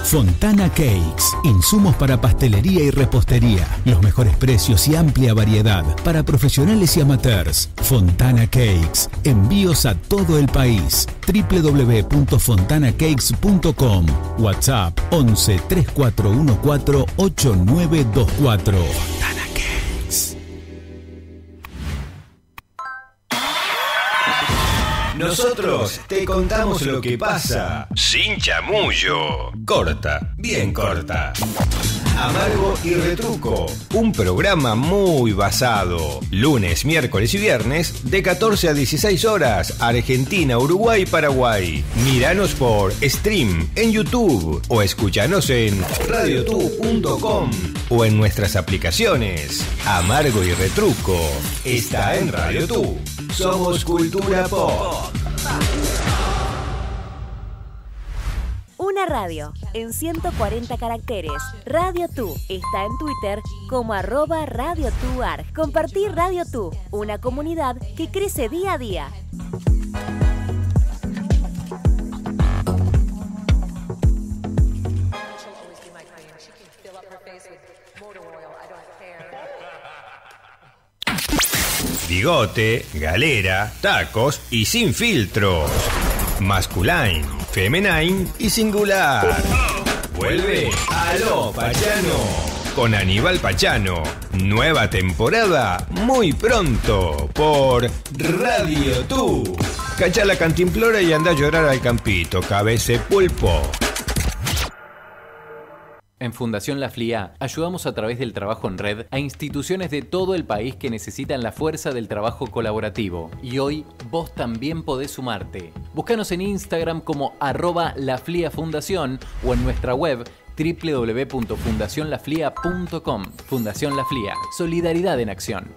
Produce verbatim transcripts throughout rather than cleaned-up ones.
Fontana Cakes, insumos para pastelería y repostería, los mejores precios y amplia variedad para profesionales y amateurs. Fontana Cakes, envíos a todo el país. doble u doble u doble u punto fontana cakes punto com. WhatsApp once, treinta y cuatro catorce, ochenta y nueve veinticuatro. Fontana Cakes. Nosotros te contamos lo que pasa sin chamullo. Corta, bien corta. Amargo y Retruco, un programa muy basado. Lunes, miércoles y viernes de catorce a dieciséis horas, Argentina, Uruguay, Paraguay. Míranos por stream en YouTube o escúchanos en radio tu punto com o en nuestras aplicaciones. Amargo y Retruco está en Radio Tu. Somos Cultura Pop. Una radio en ciento cuarenta caracteres. Radio Tu está en Twitter como arroba Radio Tu Ar. Compartir Radio Tu, una comunidad que crece día a día. Bigote, galera, tacos y sin filtros. Masculine, femenine y singular. Vuelve Aló Pachano con Aníbal Pachano. Nueva temporada muy pronto por Radio Tu. Cacha la cantimplora y anda a llorar al campito, cabece pulpo. En Fundación La Flia ayudamos a través del trabajo en red a instituciones de todo el país que necesitan la fuerza del trabajo colaborativo. Y hoy vos también podés sumarte. Búscanos en Instagram como arroba La Flia Fundación o en nuestra web doble u doble u doble u punto fundación la flia punto com. Fundación La Flia. Solidaridad en acción.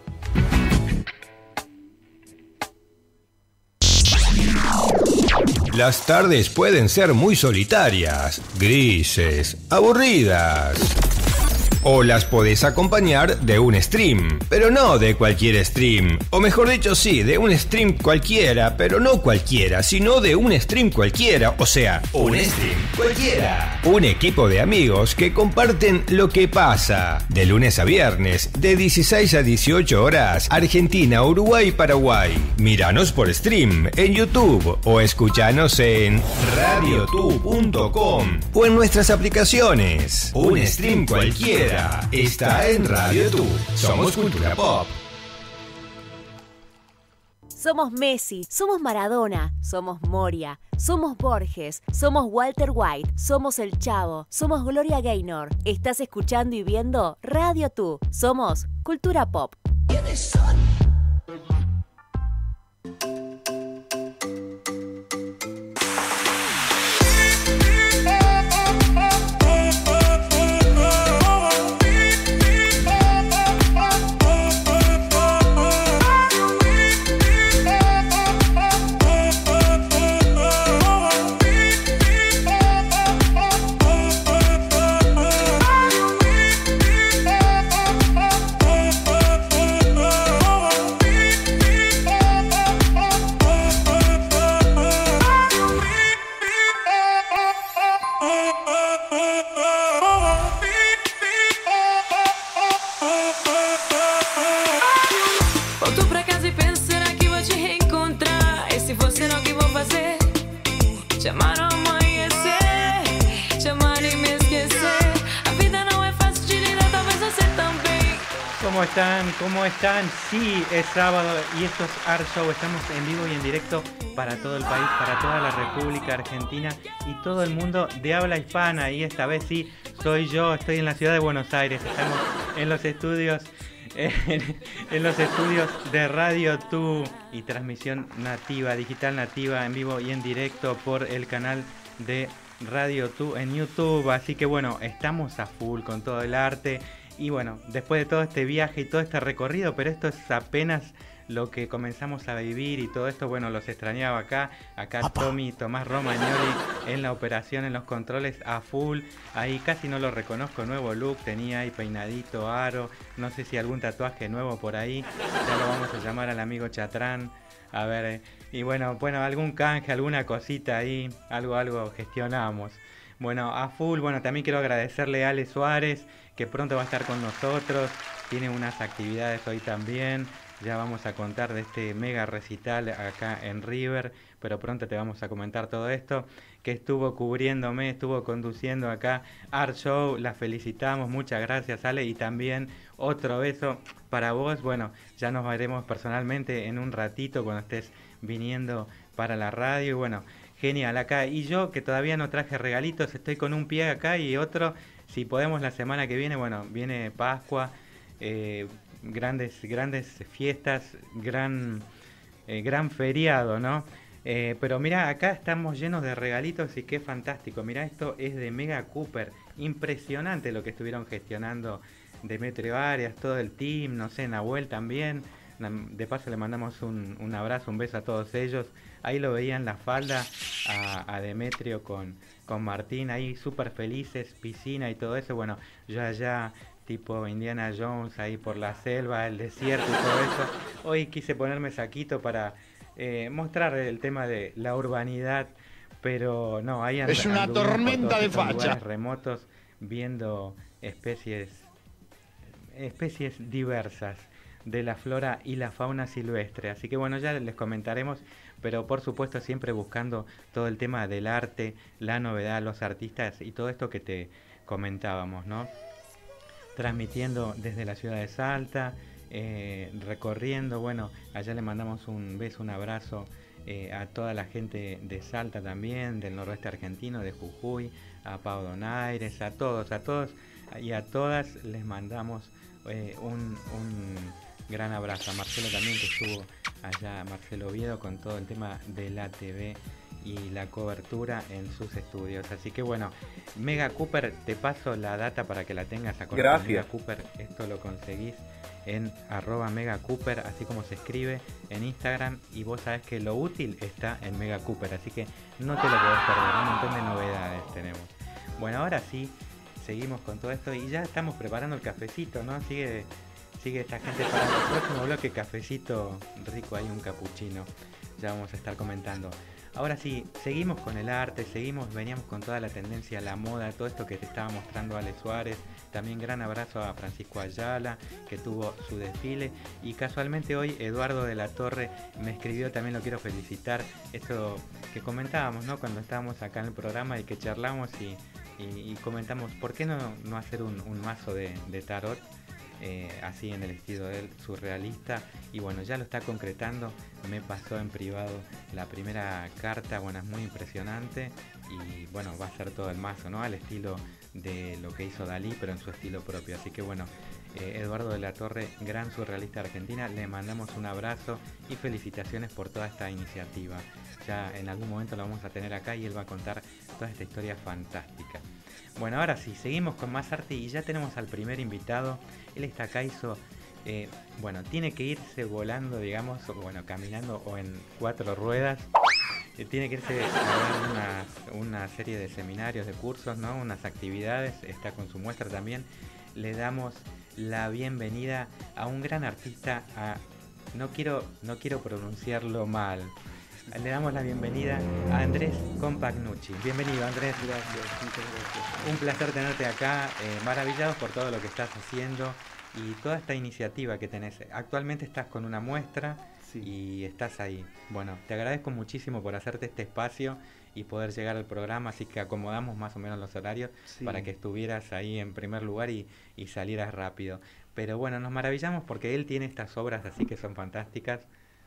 Las tardes pueden ser muy solitarias, grises, aburridas. O las podés acompañar de un stream, pero no de cualquier stream. O mejor dicho, sí, de un stream cualquiera, pero no cualquiera, sino de un stream cualquiera. O sea, un stream cualquiera. Un equipo de amigos que comparten lo que pasa. De lunes a viernes, de dieciséis a dieciocho horas, Argentina, Uruguay, Paraguay. Míranos por stream en YouTube o escuchanos en radio tu punto com o en nuestras aplicaciones. Un stream cualquiera está en Radio Tu. Somos Cultura Pop. Somos Messi, somos Maradona, somos Moria, somos Borges, somos Walter White, somos El Chavo, somos Gloria Gaynor. Estás escuchando y viendo Radio Tu. Somos Cultura Pop. ¿Cómo están? ¿Cómo están? Sí, es sábado y esto es Art Show. Estamos en vivo y en directo para todo el país, para toda la República Argentina y todo el mundo de habla hispana. Y esta vez sí, soy yo, estoy en la ciudad de Buenos Aires. Estamos en los estudios, en, en los estudios de Radio Tu y transmisión nativa, digital nativa, en vivo y en directo por el canal de Radio Tu en YouTube. Así que bueno, estamos a full con todo el arte. Y bueno, después de todo este viaje y todo este recorrido, pero esto es apenas lo que comenzamos a vivir y todo esto, bueno, los extrañaba acá, acá Apa. Tommy, Tomás Romagnoli en la operación, en los controles a full, ahí casi no lo reconozco, nuevo look, tenía ahí peinadito, aro, no sé si algún tatuaje nuevo por ahí, ya lo vamos a llamar al amigo Chatrán, a ver, eh, y bueno, bueno, algún canje, alguna cosita ahí, algo, algo gestionamos. Bueno, a full, bueno, también quiero agradecerle a Ale Suárez, que pronto va a estar con nosotros, tiene unas actividades hoy también, ya vamos a contar de este mega recital acá en River, pero pronto te vamos a comentar todo esto, que estuvo cubriéndome, estuvo conduciendo acá Art Show, la felicitamos, muchas gracias Ale, y también otro beso para vos, bueno, ya nos veremos personalmente en un ratito cuando estés viniendo para la radio, y bueno, genial acá, y yo que todavía no traje regalitos, estoy con un pie acá y otro, si podemos la semana que viene, bueno, viene Pascua, eh, grandes, grandes fiestas, gran, eh, gran feriado, ¿no? Eh, pero mira, acá estamos llenos de regalitos y qué fantástico. Mira, esto es de Mega Cooper. Impresionante lo que estuvieron gestionando Demetrio Arias, todo el team, no sé, Nahuel también. De paso le mandamos un, un abrazo, un beso a todos ellos. Ahí lo veían la falda a, a Demetrio con, con Martín, ahí súper felices, piscina y todo eso. Bueno, yo allá tipo Indiana Jones, ahí por la selva, el desierto y todo eso. Hoy quise ponerme saquito para eh, mostrar el tema de la urbanidad, pero no, ahí andan, es una tormenta de facha. Remotos viendo especies, especies diversas de la flora y la fauna silvestre. Así que bueno, ya les comentaremos, pero por supuesto siempre buscando todo el tema del arte, la novedad, los artistas y todo esto que te comentábamos, ¿no? Transmitiendo desde la ciudad de Salta, eh, recorriendo, bueno, allá le mandamos un beso, un abrazo eh, a toda la gente de Salta también, del noroeste argentino, de Jujuy, a Pau Donaires, a todos, a todos y a todas les mandamos eh, un, un gran abrazo. A Marcelo también, que estuvo allá, Marcelo Oviedo, con todo el tema de la T V y la cobertura en sus estudios. Así que bueno, Mega Cooper, te paso la data para que la tengas a conocer. Gracias. Mega Cooper, esto lo conseguís en arroba Mega Cooper, así como se escribe en Instagram, y vos sabés que lo útil está en Mega Cooper, así que no te lo podés perder, un montón de novedades tenemos. Bueno, ahora sí, seguimos con todo esto y ya estamos preparando el cafecito, ¿no? Sigue, sigue esta gente para el próximo bloque, cafecito rico, hay un capuchino, ya vamos a estar comentando. Ahora sí, seguimos con el arte, seguimos, veníamos con toda la tendencia, la moda, todo esto que te estaba mostrando Ale Suárez. También gran abrazo a Francisco Ayala, que tuvo su desfile. Y casualmente hoy Eduardo de la Torre me escribió, también lo quiero felicitar, esto que comentábamos, ¿no? Cuando estábamos acá en el programa y que charlamos y, y, y comentamos, ¿por qué no, no hacer un, un mazo de, de tarot? Eh, así en el estilo de él, surrealista, y bueno, ya lo está concretando. Me pasó en privado la primera carta, bueno, es muy impresionante y bueno, va a ser todo el mazo, ¿no? Al estilo de lo que hizo Dalí, pero en su estilo propio. Así que bueno, eh, Eduardo de la Torre, gran surrealista argentina, le mandamos un abrazo y felicitaciones por toda esta iniciativa. Ya en algún momento lo vamos a tener acá y él va a contar toda esta historia fantástica. Bueno, ahora sí, seguimos con más arte y ya tenemos al primer invitado. Él está acá, hizo, eh, bueno, tiene que irse volando, digamos, o, bueno, caminando o en cuatro ruedas. Eh, tiene que irse a dar una, una serie de seminarios, de cursos, ¿no? Unas actividades, está con su muestra también. Le damos la bienvenida a un gran artista, a, no quiero, no quiero pronunciarlo mal. Le damos la bienvenida a Andrés Compagnucci. Bienvenido, Andrés. Gracias, muchas gracias. Un placer tenerte acá, eh, maravillados por todo lo que estás haciendo y toda esta iniciativa que tenés. Actualmente estás con una muestra, sí, y estás ahí. Bueno, te agradezco muchísimo por hacerte este espacio y poder llegar al programa, así que acomodamos más o menos los horarios, sí, para que estuvieras ahí en primer lugar y, y salieras rápido. Pero bueno, nos maravillamos porque él tiene estas obras así que son fantásticas.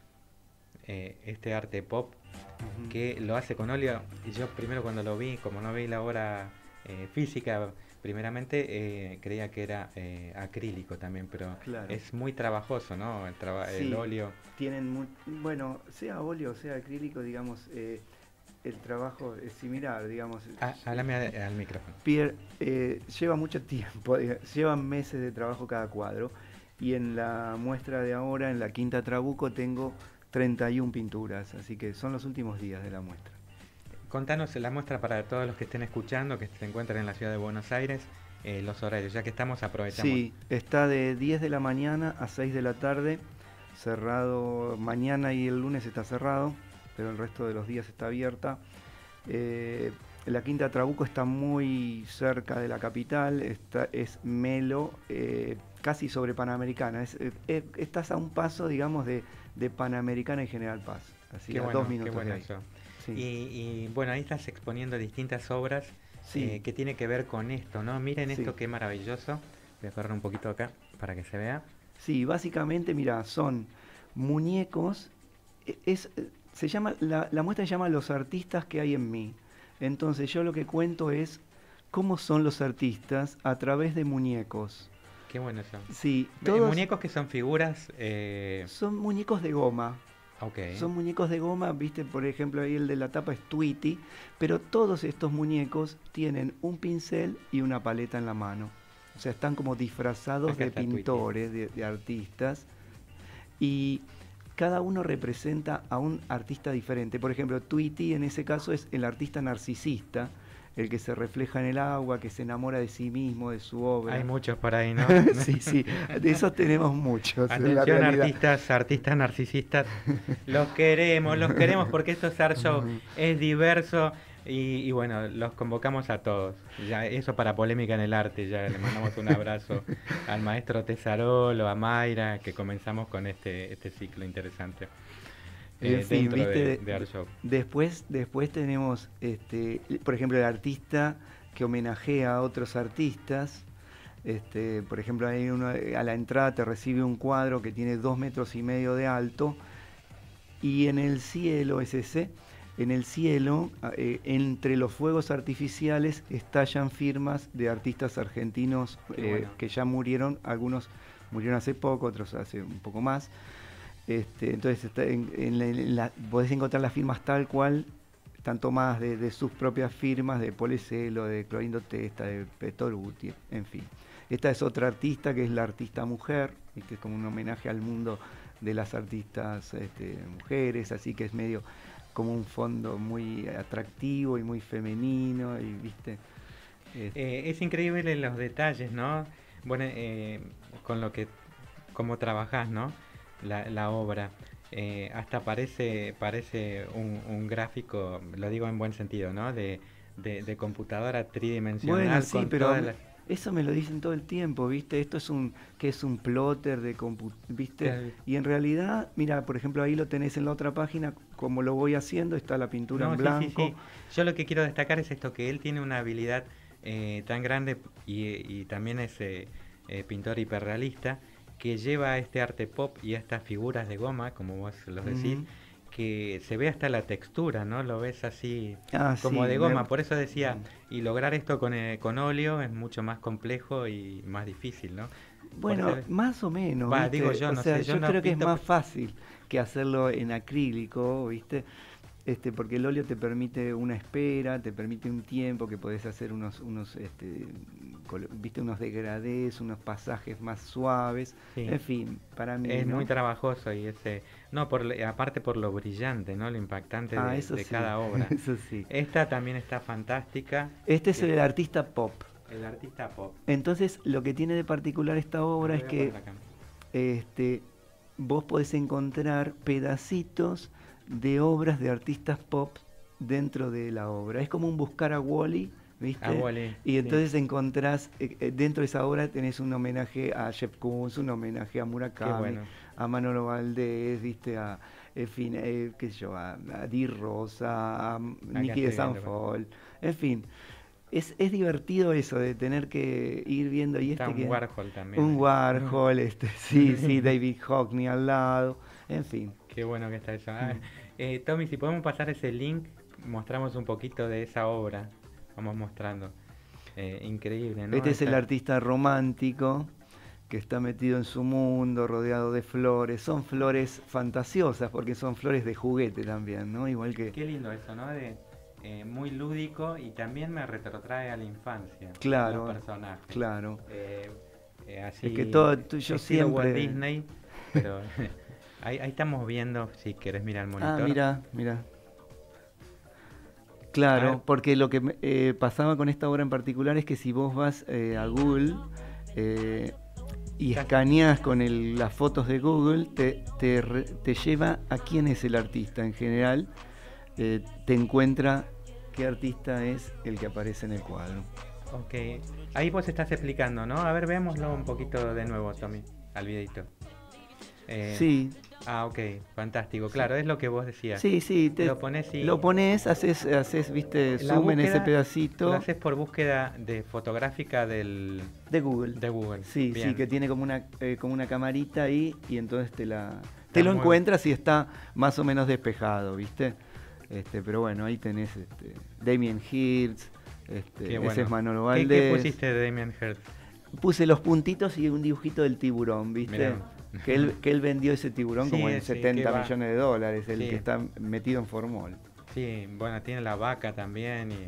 Eh, este arte pop, uh-huh, que lo hace con óleo. Y yo primero cuando lo vi, como no vi la obra eh, física primeramente, eh, creía que era eh, acrílico también, pero claro, es muy trabajoso, ¿no? El, traba sí, el óleo. Tienen muy, bueno, sea óleo o sea acrílico, digamos, eh, el trabajo es similar, digamos. Ah, háblame al, al micrófono. Pierre, eh, lleva mucho tiempo, llevan meses de trabajo cada cuadro, y en la muestra de ahora, en la Quinta Trabuco, tengo treinta y una pinturas, así que son los últimos días de la muestra. Contanos la muestra para todos los que estén escuchando, que se encuentran en la ciudad de Buenos Aires, eh, los horarios, ya que estamos, aprovechamos. Sí, está de diez de la mañana a seis de la tarde, cerrado, mañana y el lunes está cerrado, pero el resto de los días está abierta. Eh, la Quinta Trabuco está muy cerca de la capital, está, es Melo, eh, casi sobre Panamericana. Es, eh, estás a un paso, digamos, de, de Panamericana y General Paz. Así qué a bueno, dos minutos qué bueno de ahí. eso. Sí. Y, y bueno, ahí estás exponiendo distintas obras Sí. eh, que tiene que ver con esto, ¿no? Miren Sí. esto qué maravilloso. Voy a correr un poquito acá para que se vea. Sí, básicamente, mira, son muñecos. Es, se llama, la, la muestra se llama Los artistas que hay en mí. Entonces yo lo que cuento es cómo son los artistas a través de muñecos. Qué bueno eso. Sí, Eh, todos Muñecos que son figuras... Eh, son muñecos de goma. ok. Son muñecos de goma, viste, por ejemplo, ahí el de la tapa es Tweety, pero todos estos muñecos tienen un pincel y una paleta en la mano. O sea, están como disfrazados Acá de está pintores, de, de artistas, y cada uno representa a un artista diferente. Por ejemplo, Tweety en ese caso es el artista narcisista, el que se refleja en el agua, que se enamora de sí mismo, de su obra. Hay muchos por ahí, ¿no? Sí, sí, de esos tenemos muchos. en la Atención, realidad. artistas, artistas narcisistas. Los queremos, los queremos porque esto es Art Show, es diverso y, y bueno, los convocamos a todos. Ya, eso para Polémica en el Arte, ya le mandamos un abrazo al maestro Tesarolo, a Mayra, que comenzamos con este, este ciclo interesante. En Eh, fin, dentro viste, de, de Art Show. Después, después tenemos, este, por ejemplo, el artista que homenajea a otros artistas. Este, por ejemplo, hay uno a la entrada te recibe un cuadro que tiene dos metros y medio de alto, y en el cielo es ese. En el cielo, eh, entre los fuegos artificiales, estallan firmas de artistas argentinos Qué eh, bueno. que ya murieron. Algunos murieron hace poco, otros hace un poco más. Este, entonces está en, en la, en la, podés encontrar las firmas tal cual, están tomadas de, de sus propias firmas, de Polecelo, de Clorindo Testa, de Petoruti, en fin. Esta es otra artista que es la artista mujer, que es como un homenaje al mundo de las artistas este, mujeres, así que es medio como un fondo muy atractivo y muy femenino, y viste. Este, Eh, es increíble los detalles, ¿no? Bueno, eh, con lo que, cómo trabajás, ¿no? La, la obra. Eh, hasta parece, parece un, un gráfico, lo digo en buen sentido, ¿no? De, de, de computadora tridimensional. Bueno, sí, con pero todas las... eso me lo dicen todo el tiempo, ¿viste? Esto es un, que es un plotter de compu, ¿viste? Claro. Y en realidad, mira, por ejemplo, ahí lo tenés en la otra página, como lo voy haciendo, está la pintura No, en sí, blanco. sí, sí. Yo lo que quiero destacar es esto, que él tiene una habilidad eh, tan grande y, y también es eh, eh, pintor hiperrealista, que lleva a este arte pop y a estas figuras de goma, como vos los decís, Ujú. que se ve hasta la textura, ¿no? Lo ves así Ah, como sí, de goma. me- Por eso decía, Mm. y lograr esto con, eh, con óleo es mucho más complejo y más difícil, ¿no? Bueno, Por eso- más o menos. Va, ¿viste? digo yo, o no sea, sé, yo yo no creo que es pinto, más pe- fácil que hacerlo en acrílico, ¿viste? Este, porque el óleo te permite una espera, te permite un tiempo que podés hacer unos, unos, este, colo- viste, unos degradés, unos pasajes más suaves. Sí. En fin, para mí. Es ¿no? muy trabajoso y ese, no, por, lo- aparte por lo brillante, ¿no? Lo impactante Ah, de, eso de sí, cada obra. eso sí. Esta también está fantástica. Este es Sí. el artista pop. El artista pop. Entonces, lo que tiene de particular esta obra Lo es voy a que poner acá. este, vos podés encontrar pedacitos de obras de artistas pop dentro de la obra. Es como un buscar a Wall-E, ¿viste? A Wall-E, y sí. entonces encontrás, eh, eh, dentro de esa obra tenés un homenaje a Jeff Koons, un homenaje a Murakami, bueno. a Manolo Valdés, ¿viste? A, en fin, eh, qué sé yo, a, a Di Rosa, a Nicky de estoy San viendo, Paul, en fin. Es, es divertido eso de tener que ir viendo y Está este un que- Warhol también. un ¿eh? Warhol, este, sí, sí, David Hockney al lado, en fin. Qué bueno que está eso. Ah, Mm. eh, Tommy, si podemos pasar ese link, mostramos un poquito de esa obra. Vamos mostrando. Eh, increíble, ¿no? Este es el Esta- artista romántico que está metido en su mundo, rodeado de flores. Son flores fantasiosas porque son flores de juguete también, ¿no? Igual que... Qué lindo eso, ¿no? De, eh, muy lúdico y también me retrotrae a la infancia. Claro, Los personajes. claro. Eh, eh, así, Es que todo- tú- yo estilo siempre- Walt Disney, pero ahí, ahí estamos viendo, si querés mirar el monitor. Ah, mira, mira. A Claro, ver. porque lo que me- eh, pasaba con esta obra en particular es que si vos vas eh, a Google eh, y Ya. escaneás con el- las fotos de Google, te, te, re- te lleva a quién es el artista en general, eh, te encuentra qué artista es el que aparece en el cuadro. Ok, ahí vos estás explicando, ¿no? A ver, veámoslo un poquito de nuevo, Tommy, al videito. Eh, sí. Ah, ok, fantástico, claro, es lo que vos decías. Sí, sí, te, lo pones y... Lo pones, haces, haces viste, la zoom en búsqueda, ese pedacito. Lo haces por búsqueda de fotográfica del... De Google. De Google, Sí, bien. sí, que tiene como una, eh, como una camarita ahí y entonces te la... Te lo encuentras y está más o menos despejado, ¿viste? Este, pero bueno, ahí tenés este, Damien Hirst, este, bueno. ese es Manolo Valdés. ¿Qué, ¿Qué pusiste de Damien Hirst? Puse los puntitos y un dibujito del tiburón, ¿viste? Mirá. Que él, que él vendió ese tiburón sí, como en sí, setenta millones de dólares, el sí. que está metido en formol. Sí, bueno, tiene la vaca también y...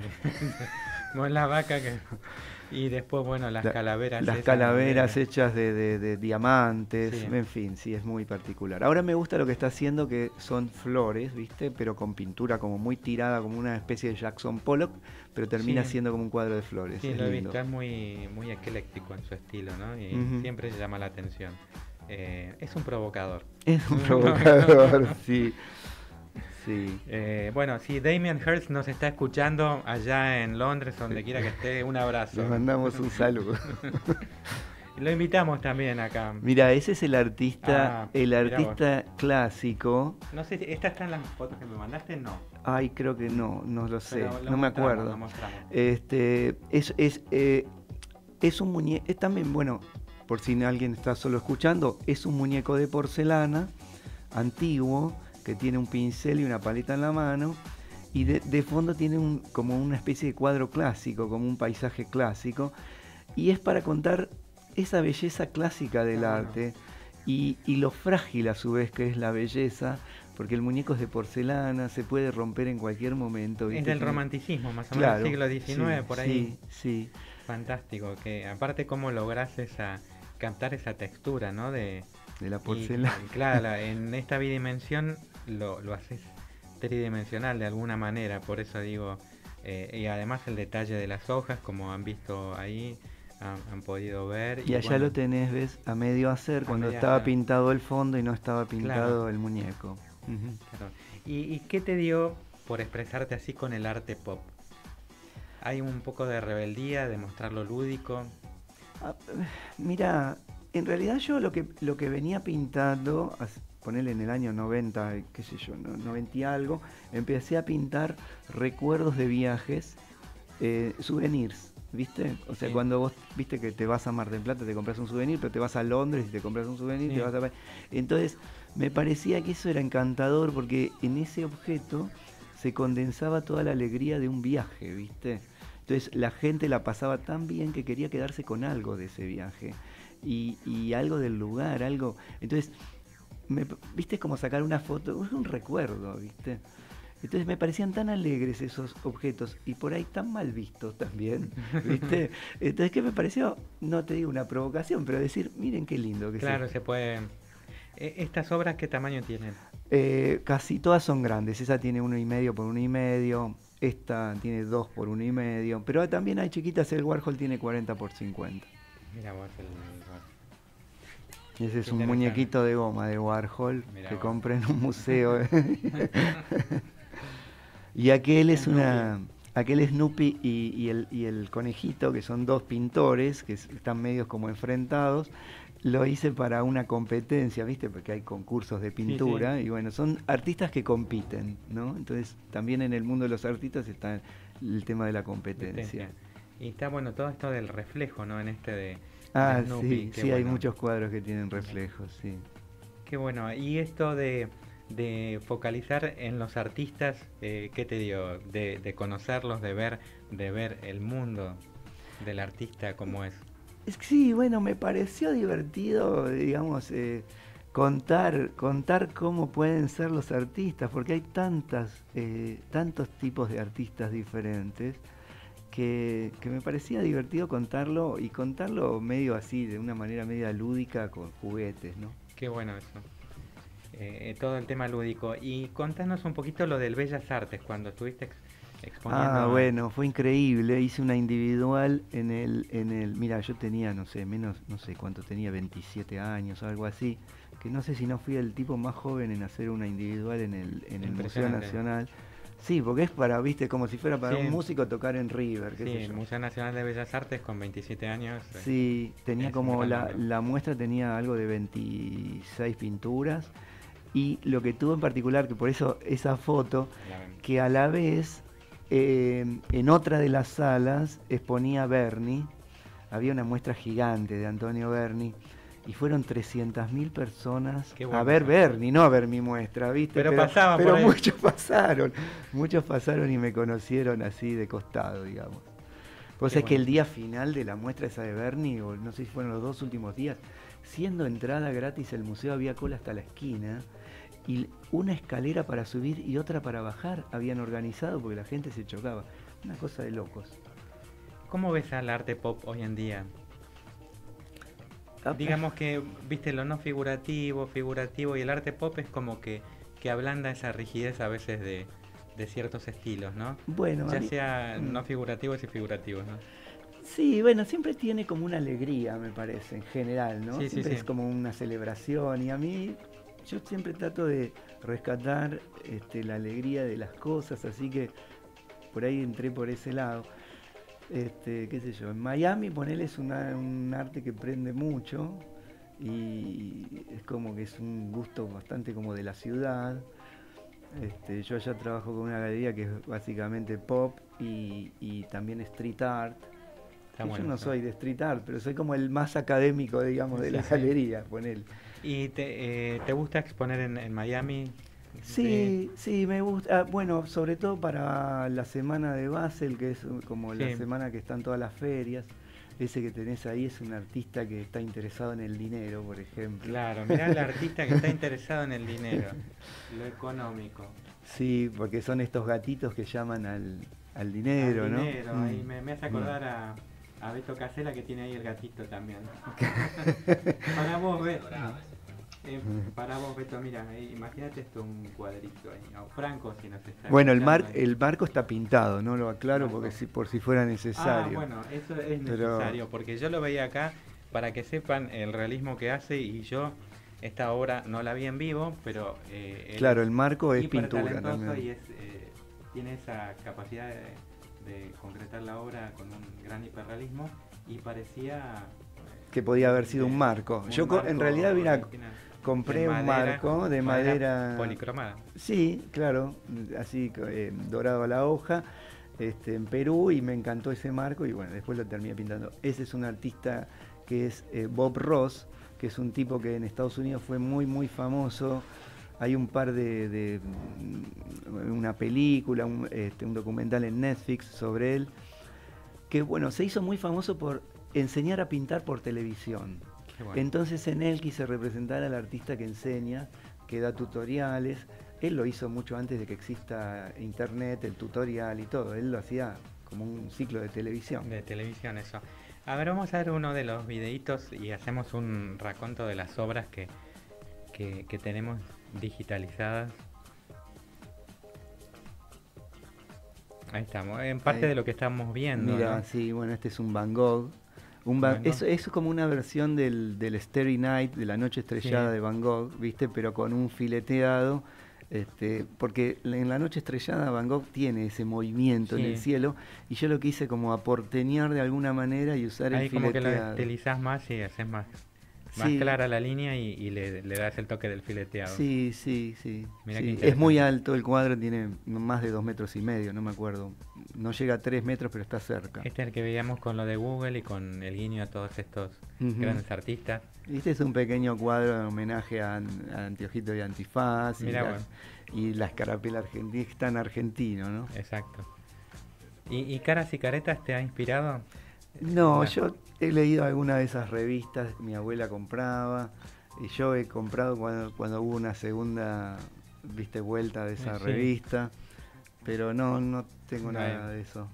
bueno, la vaca que... Y después, bueno, las la, calaveras Las calaveras de... hechas de, de, de diamantes, sí. En fin, sí, es muy particular. Ahora me gusta lo que está haciendo, que son flores, ¿viste? Pero con pintura como muy tirada, como una especie de Jackson Pollock, pero termina sí. siendo como un cuadro de flores. Sí, es lo he visto, es muy, muy ecléctico en su estilo, ¿no? Y uh-huh. siempre llama la atención. Eh, es un provocador. Es un provocador, sí. Sí. Eh, bueno, si Damien Hirst nos está escuchando allá en Londres, donde quiera que esté, un abrazo. Le mandamos un saludo. Lo invitamos también acá. Mira, ese es el artista, ah, el artista clásico. No sé, ¿esta está en las fotos que me mandaste? No. Ay, creo que no, no lo sé, lo no me acuerdo. Lo este, es, es, eh, es un muñeco, es también, bueno, por si alguien está solo escuchando, es un muñeco de porcelana antiguo, que tiene un pincel y una paleta en la mano, y de, de fondo tiene un, como una especie de cuadro clásico, como un paisaje clásico, y es para contar esa belleza clásica del ah, arte, y, y lo frágil a su vez que es la belleza, porque el muñeco es de porcelana, se puede romper en cualquier momento. ¿viste? Es del romanticismo, más o menos claro, del siglo diecinueve, sí, por ahí. Sí, sí. Fantástico, que aparte cómo lográs esa, captar esa textura, ¿no? De, de la porcelana. Y, claro, en esta bidimensión lo, lo haces tridimensional de alguna manera, por eso digo, eh, y además el detalle de las hojas, como han visto ahí, han, han podido ver. Y, y allá bueno, lo tenés, ves, a medio hacer, cuando estaba hacer. pintado el fondo y no estaba pintado claro. el muñeco. Uh-huh. Claro. ¿Y, ¿Y qué te dio por expresarte así con el arte pop? ¿Hay un poco de rebeldía, de mostrarlo lúdico? Ah, mira, en realidad yo lo que, lo que venía pintando... ponerle en el año noventa, qué sé yo, noventa y algo, empecé a pintar recuerdos de viajes, eh, souvenirs, ¿viste? O sea, sí. cuando vos, viste que te vas a Mar del Plata, te compras un souvenir, pero te vas a Londres y te compras un souvenir, sí. te vas a... Entonces, me parecía que eso era encantador porque en ese objeto se condensaba toda la alegría de un viaje, ¿viste? Entonces, la gente la pasaba tan bien que quería quedarse con algo de ese viaje y, y algo del lugar, algo... Entonces... Me, viste, es como sacar una foto, es un recuerdo, viste. Entonces me parecían tan alegres esos objetos y por ahí tan mal vistos también, viste. Entonces que me pareció, no te digo una provocación, pero decir, miren qué lindo que claro, es. se puede. ¿Estas obras qué tamaño tienen? Eh, casi todas son grandes. Esa tiene uno y medio por uno y medio, esta tiene dos por uno y medio, pero también hay chiquitas. El Warhol tiene cuarenta por cincuenta. Mira vos el Ese es un muñequito de goma de Warhol Mirá que vos. compré en un museo. Y aquel es una, aquel es Snoopy y, y, el, y el conejito, que son dos pintores que están medios como enfrentados. Lo hice para una competencia, ¿viste? Porque hay concursos de pintura sí, sí. y bueno, son artistas que compiten, ¿no? Entonces también en el mundo de los artistas está el tema de la competencia. Y está bueno todo esto del reflejo, ¿no? En este de... Ah, Snoopy, sí, sí, bueno. hay muchos cuadros que tienen reflejos, sí. Qué bueno. Y esto de, de focalizar en los artistas, eh, ¿qué te dio? De, de conocerlos, de ver, de ver el mundo del artista como es. Es que sí, bueno, me pareció divertido, digamos, eh, contar, contar cómo pueden ser los artistas, porque hay tantas, eh, tantos tipos de artistas diferentes. Que, que me parecía divertido contarlo y contarlo medio así, de una manera media lúdica con juguetes, ¿no? Qué bueno eso, eh, todo el tema lúdico. Y contanos un poquito lo del Bellas Artes, cuando estuviste ex exponiendo. Ah, bueno, fue increíble, hice una individual en el, en el, mira, yo tenía, no sé, menos, no sé cuánto tenía, veintisiete años o algo así, que no sé si no fui el tipo más joven en hacer una individual en el, en el Museo Nacional. Sí, porque es para, viste, como si fuera para Sí. un músico tocar en River, qué Sí, sé el yo. Museo Nacional de Bellas Artes con veintisiete años. eh, Sí, tenía es como un gran la, logro. la muestra tenía algo de veintiséis pinturas y lo que tuvo en particular, que por eso esa foto, la ven. que a la vez eh, en otra de las salas exponía Berni, había una muestra gigante de Antonio Berni y fueron trescientas mil personas Qué a bueno. ver Berni, no a ver mi muestra, ¿viste? Pero pasaban pero por ahí. muchos pasaron, muchos pasaron y me conocieron así de costado, digamos. Pues Qué es que el bueno. día final de la muestra esa de Berni, o no sé si fueron los dos últimos días, siendo entrada gratis el museo había cola hasta la esquina y una escalera para subir y otra para bajar habían organizado porque la gente se chocaba. Una cosa de locos. ¿Cómo ves al arte pop hoy en día? Ah, Digamos que, viste, lo no figurativo, figurativo, y el arte pop es como que, que ablanda esa rigidez a veces de, de ciertos estilos, ¿no? Bueno, a Ya mí- sea mm. no figurativos y figurativos, ¿no? Sí, bueno, siempre tiene como una alegría, me parece, en general, ¿no? Sí, sí, siempre sí. es como una celebración y a mí, yo siempre trato de rescatar este, la alegría de las cosas, así que por ahí entré por ese lado. Este, qué sé yo, en Miami ponele es una- un arte que prende mucho y es como que es un gusto bastante como de la ciudad. Este, yo allá trabajo con una galería que es básicamente pop y, y también street art. Está Que bueno, yo no está soy de street art, pero soy como el más académico, digamos, de Sí, la sí. galería, ponele. ¿Y te, eh, te gusta exponer en, en Miami? Sí, sí, me gusta. Ah, bueno, sobre todo para la semana de Basel, que es uh, como la Sí. semana que están todas las ferias. Ese que tenés ahí es un artista que está interesado en el dinero, por ejemplo. Claro, mirá al artista que está interesado en el dinero, lo económico. Sí, porque son estos gatitos que llaman al, al dinero, Al ¿no? dinero, Mm. ahí me, me hace acordar a, a Beto Casella que tiene ahí el gatito también. Para vos, Beto. Eh, para vos, Beto, mira, eh, imagínate esto, un cuadrito ahí. O Franco, si nos está Bueno, el, mar, escuchando ahí. el barco está pintado, no lo aclaro Marco. porque si, por si fuera Ah, necesario. bueno, eso es Pero- necesario, porque yo lo veía acá para que sepan el realismo que hace, y yo esta obra no la vi en vivo, pero eh, él Claro, es el marco es hiper pintura talentoso también. y es, eh, tiene esa capacidad de, de concretar la obra con un gran hiperrealismo, y parecía eh, Que podía haber sido de- un marco. un Yo co- en marco realidad, mira, original. compré De un madera, marco de madera. policromada. Sí, claro, así eh, dorado a la hoja, este, en Perú, y me encantó ese marco y bueno, después lo terminé pintando. Ese es un artista que es eh, Bob Ross, que es un tipo que en Estados Unidos fue muy, muy famoso. Hay un par de, de mm, una película, un, este, un documental en Netflix sobre él, que bueno, se hizo muy famoso por enseñar a pintar por televisión. Qué bueno. Entonces en él quise representar al artista que enseña, que da tutoriales. Él lo hizo mucho antes de que exista internet, el tutorial y todo. Él lo hacía como un ciclo de televisión. De televisión, eso. A ver, vamos a ver uno de los videitos y hacemos un raconto de las obras que, que, que tenemos digitalizadas. Ahí estamos, en parte Ahí. de lo que estamos viendo. Mira, ¿no? sí, bueno, este es un Van Gogh. Un Van- Van Gogh. Es, es como una versión del, del Starry Night, de la noche estrellada Sí. de Van Gogh, ¿viste? Pero con un fileteado. Este, porque en la noche estrellada Van Gogh tiene ese movimiento en Sí. el cielo y yo lo quise como aporteñar de alguna manera y usar Ahí el como que lo fileteado. estilizás más y haces más, más Sí. clara la línea y, y le, le das el toque del fileteado. Sí, sí, sí. Mirá sí. qué Es interesante. muy alto el cuadro, tiene más de dos metros y medio, no me acuerdo. No llega a tres metros, pero está cerca. Este es el que veíamos con lo de Google y con el guiño a todos estos Ujú. grandes artistas. Este es un pequeño cuadro en homenaje a, a Anteojito y Antifaz y, Mirá, la, bueno. y la escarapela argentina, es tan argentino, ¿no? Exacto. ¿Y, y Caras y Caretas te ha inspirado? No, Bueno. yo he leído alguna de esas revistas que mi abuela compraba y yo he comprado cuando, cuando hubo una segunda, viste, vuelta de esa Sí. revista, pero no, no tengo Bueno. nada de eso.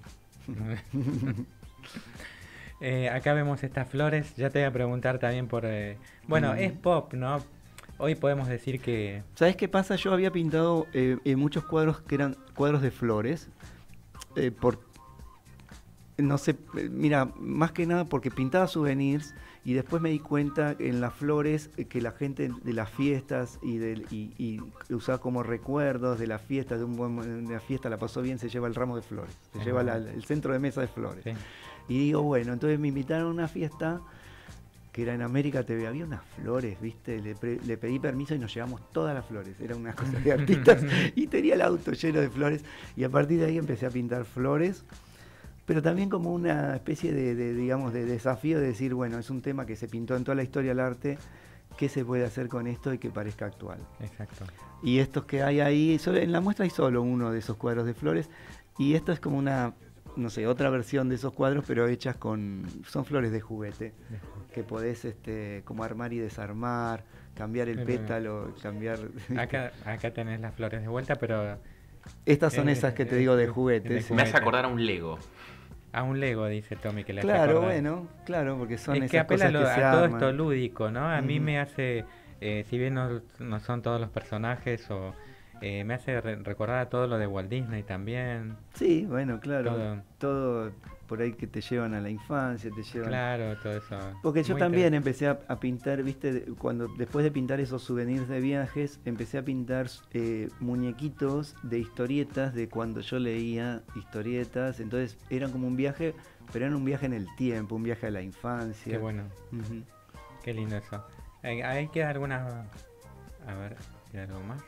Eh, acá vemos estas flores. Ya te voy a preguntar también por... eh, bueno, Mm. es pop, ¿no? Hoy podemos decir que... ¿Sabes qué pasa? Yo había pintado eh, eh, muchos cuadros que eran cuadros de flores, eh, por, no sé, mira, más que nada porque pintaba souvenirs y después me di cuenta en las flores que la gente de las fiestas y, de, y, y usaba como recuerdos de las fiestas, de, un buen, de una fiesta la pasó bien, se lleva el ramo de flores, se uh-huh. lleva la, el centro de mesa de flores. Sí. Y digo, bueno, entonces me invitaron a una fiesta que era en América T V, había unas flores, ¿viste? Le, pre, le pedí permiso y nos llevamos todas las flores, era una cosa de artistas y tenía el auto lleno de flores y a partir de ahí empecé a pintar flores. Pero también como una especie de, de, digamos, de desafío de decir, bueno, es un tema que se pintó en toda la historia del arte, ¿qué se puede hacer con esto y que parezca actual? Exacto. Y estos que hay ahí, solo, en la muestra hay solo uno de esos cuadros de flores, y esto es como una, no sé, otra versión de esos cuadros, pero hechas con, son flores de juguete, que podés este, como armar y desarmar, cambiar el pero, pétalo, cambiar... Acá, acá tenés las flores de vuelta, pero... Estas son eh, esas que te digo de juguetes. De juguete. Me hace acordar a un Lego. A un Lego, dice Tommy, que le hace Claro, acordar. bueno, claro, porque son es esas que apela cosas lo, que a se todo arman. esto lúdico, ¿no? A uh-huh. mí me hace, eh, si bien no, no son todos los personajes, o eh, me hace re- recordar a todo lo de Walt Disney también. Sí, bueno, claro, todo, todo por ahí que te llevan a la infancia, te llevan... Claro, todo eso. Porque yo también empecé a, a pintar, viste, cuando después de pintar esos souvenirs de viajes, empecé a pintar eh, muñequitos de historietas de cuando yo leía historietas, entonces eran como un viaje, pero eran un viaje en el tiempo, un viaje a la infancia. Qué bueno, uh-huh. Qué lindo eso. Hay, hay que dar algunas... A ver, ¿hay algo más?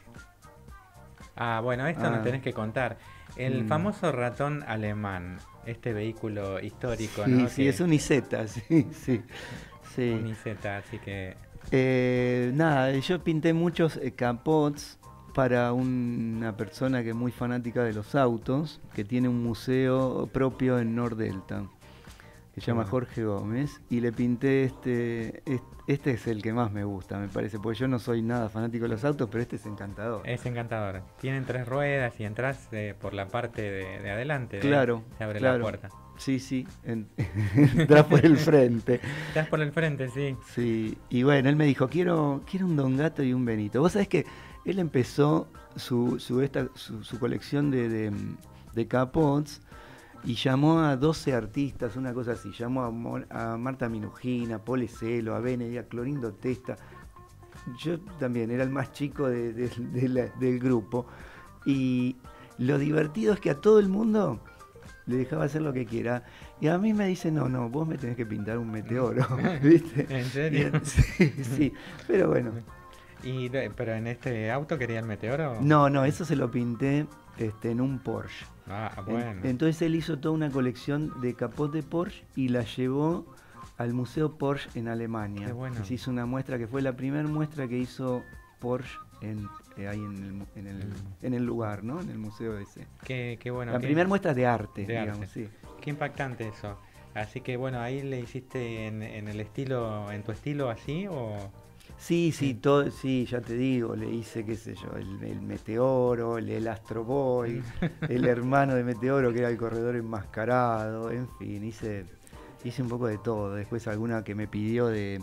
Ah, bueno, esto ah. nos tenés que contar. El mm. famoso ratón alemán, este vehículo histórico, sí, ¿no? Sí, que... es un Isetta, sí, sí. sí. Un Isetta, así que... Eh, nada, yo pinté muchos eh, capots para una persona que es muy fanática de los autos, que tiene un museo propio en Nordelta, que se llama bueno. Jorge Gómez, y le pinté este, este, este es el que más me gusta, me parece, porque yo no soy nada fanático de los autos, pero este es encantador. Es encantador. Tienen tres ruedas y entras eh, por la parte de, de adelante, claro, de, se abre claro. la puerta. Sí, sí, en, entras por el frente. Estás por el frente, sí. Sí, y bueno, él me dijo, quiero, quiero un Don Gato y un Benito. Vos sabés que él empezó su, su, esta, su, su colección de, de, de capots y llamó a doce artistas, una cosa así. Llamó a, Mon, a Marta Minujina, a Pole Celo, a Benedi, a Clorindo Testa. Yo también era el más chico de, de, de la, del grupo. Y lo divertido es que a todo el mundo le dejaba hacer lo que quiera. Y a mí me dice, no, no, vos me tenés que pintar un meteoro. ¿Viste? ¿En serio? Y, sí, sí, pero bueno. ¿Y, ¿Pero en este auto quería el meteoro? No, no, eso se lo pinté este, en un Porsche. Ah, bueno. En, entonces él hizo toda una colección de capot de Porsche y la llevó al Museo Porsche en Alemania. Qué bueno. Se hizo una muestra que fue la primera muestra que hizo Porsche en, eh, ahí en el, en, el, en el lugar, ¿no? En el museo ese. Qué, qué bueno. La qué, primera muestra de arte, de digamos, arte. sí. Qué impactante eso. Así que bueno, ahí le hiciste en, en el estilo, en tu estilo así o... Sí, sí, todo, sí, ya te digo, le hice, qué sé yo, el, el Meteoro, el, el Astro Boy, el hermano de Meteoro que era el corredor enmascarado, en fin, hice, hice un poco de todo. Después alguna que me pidió de,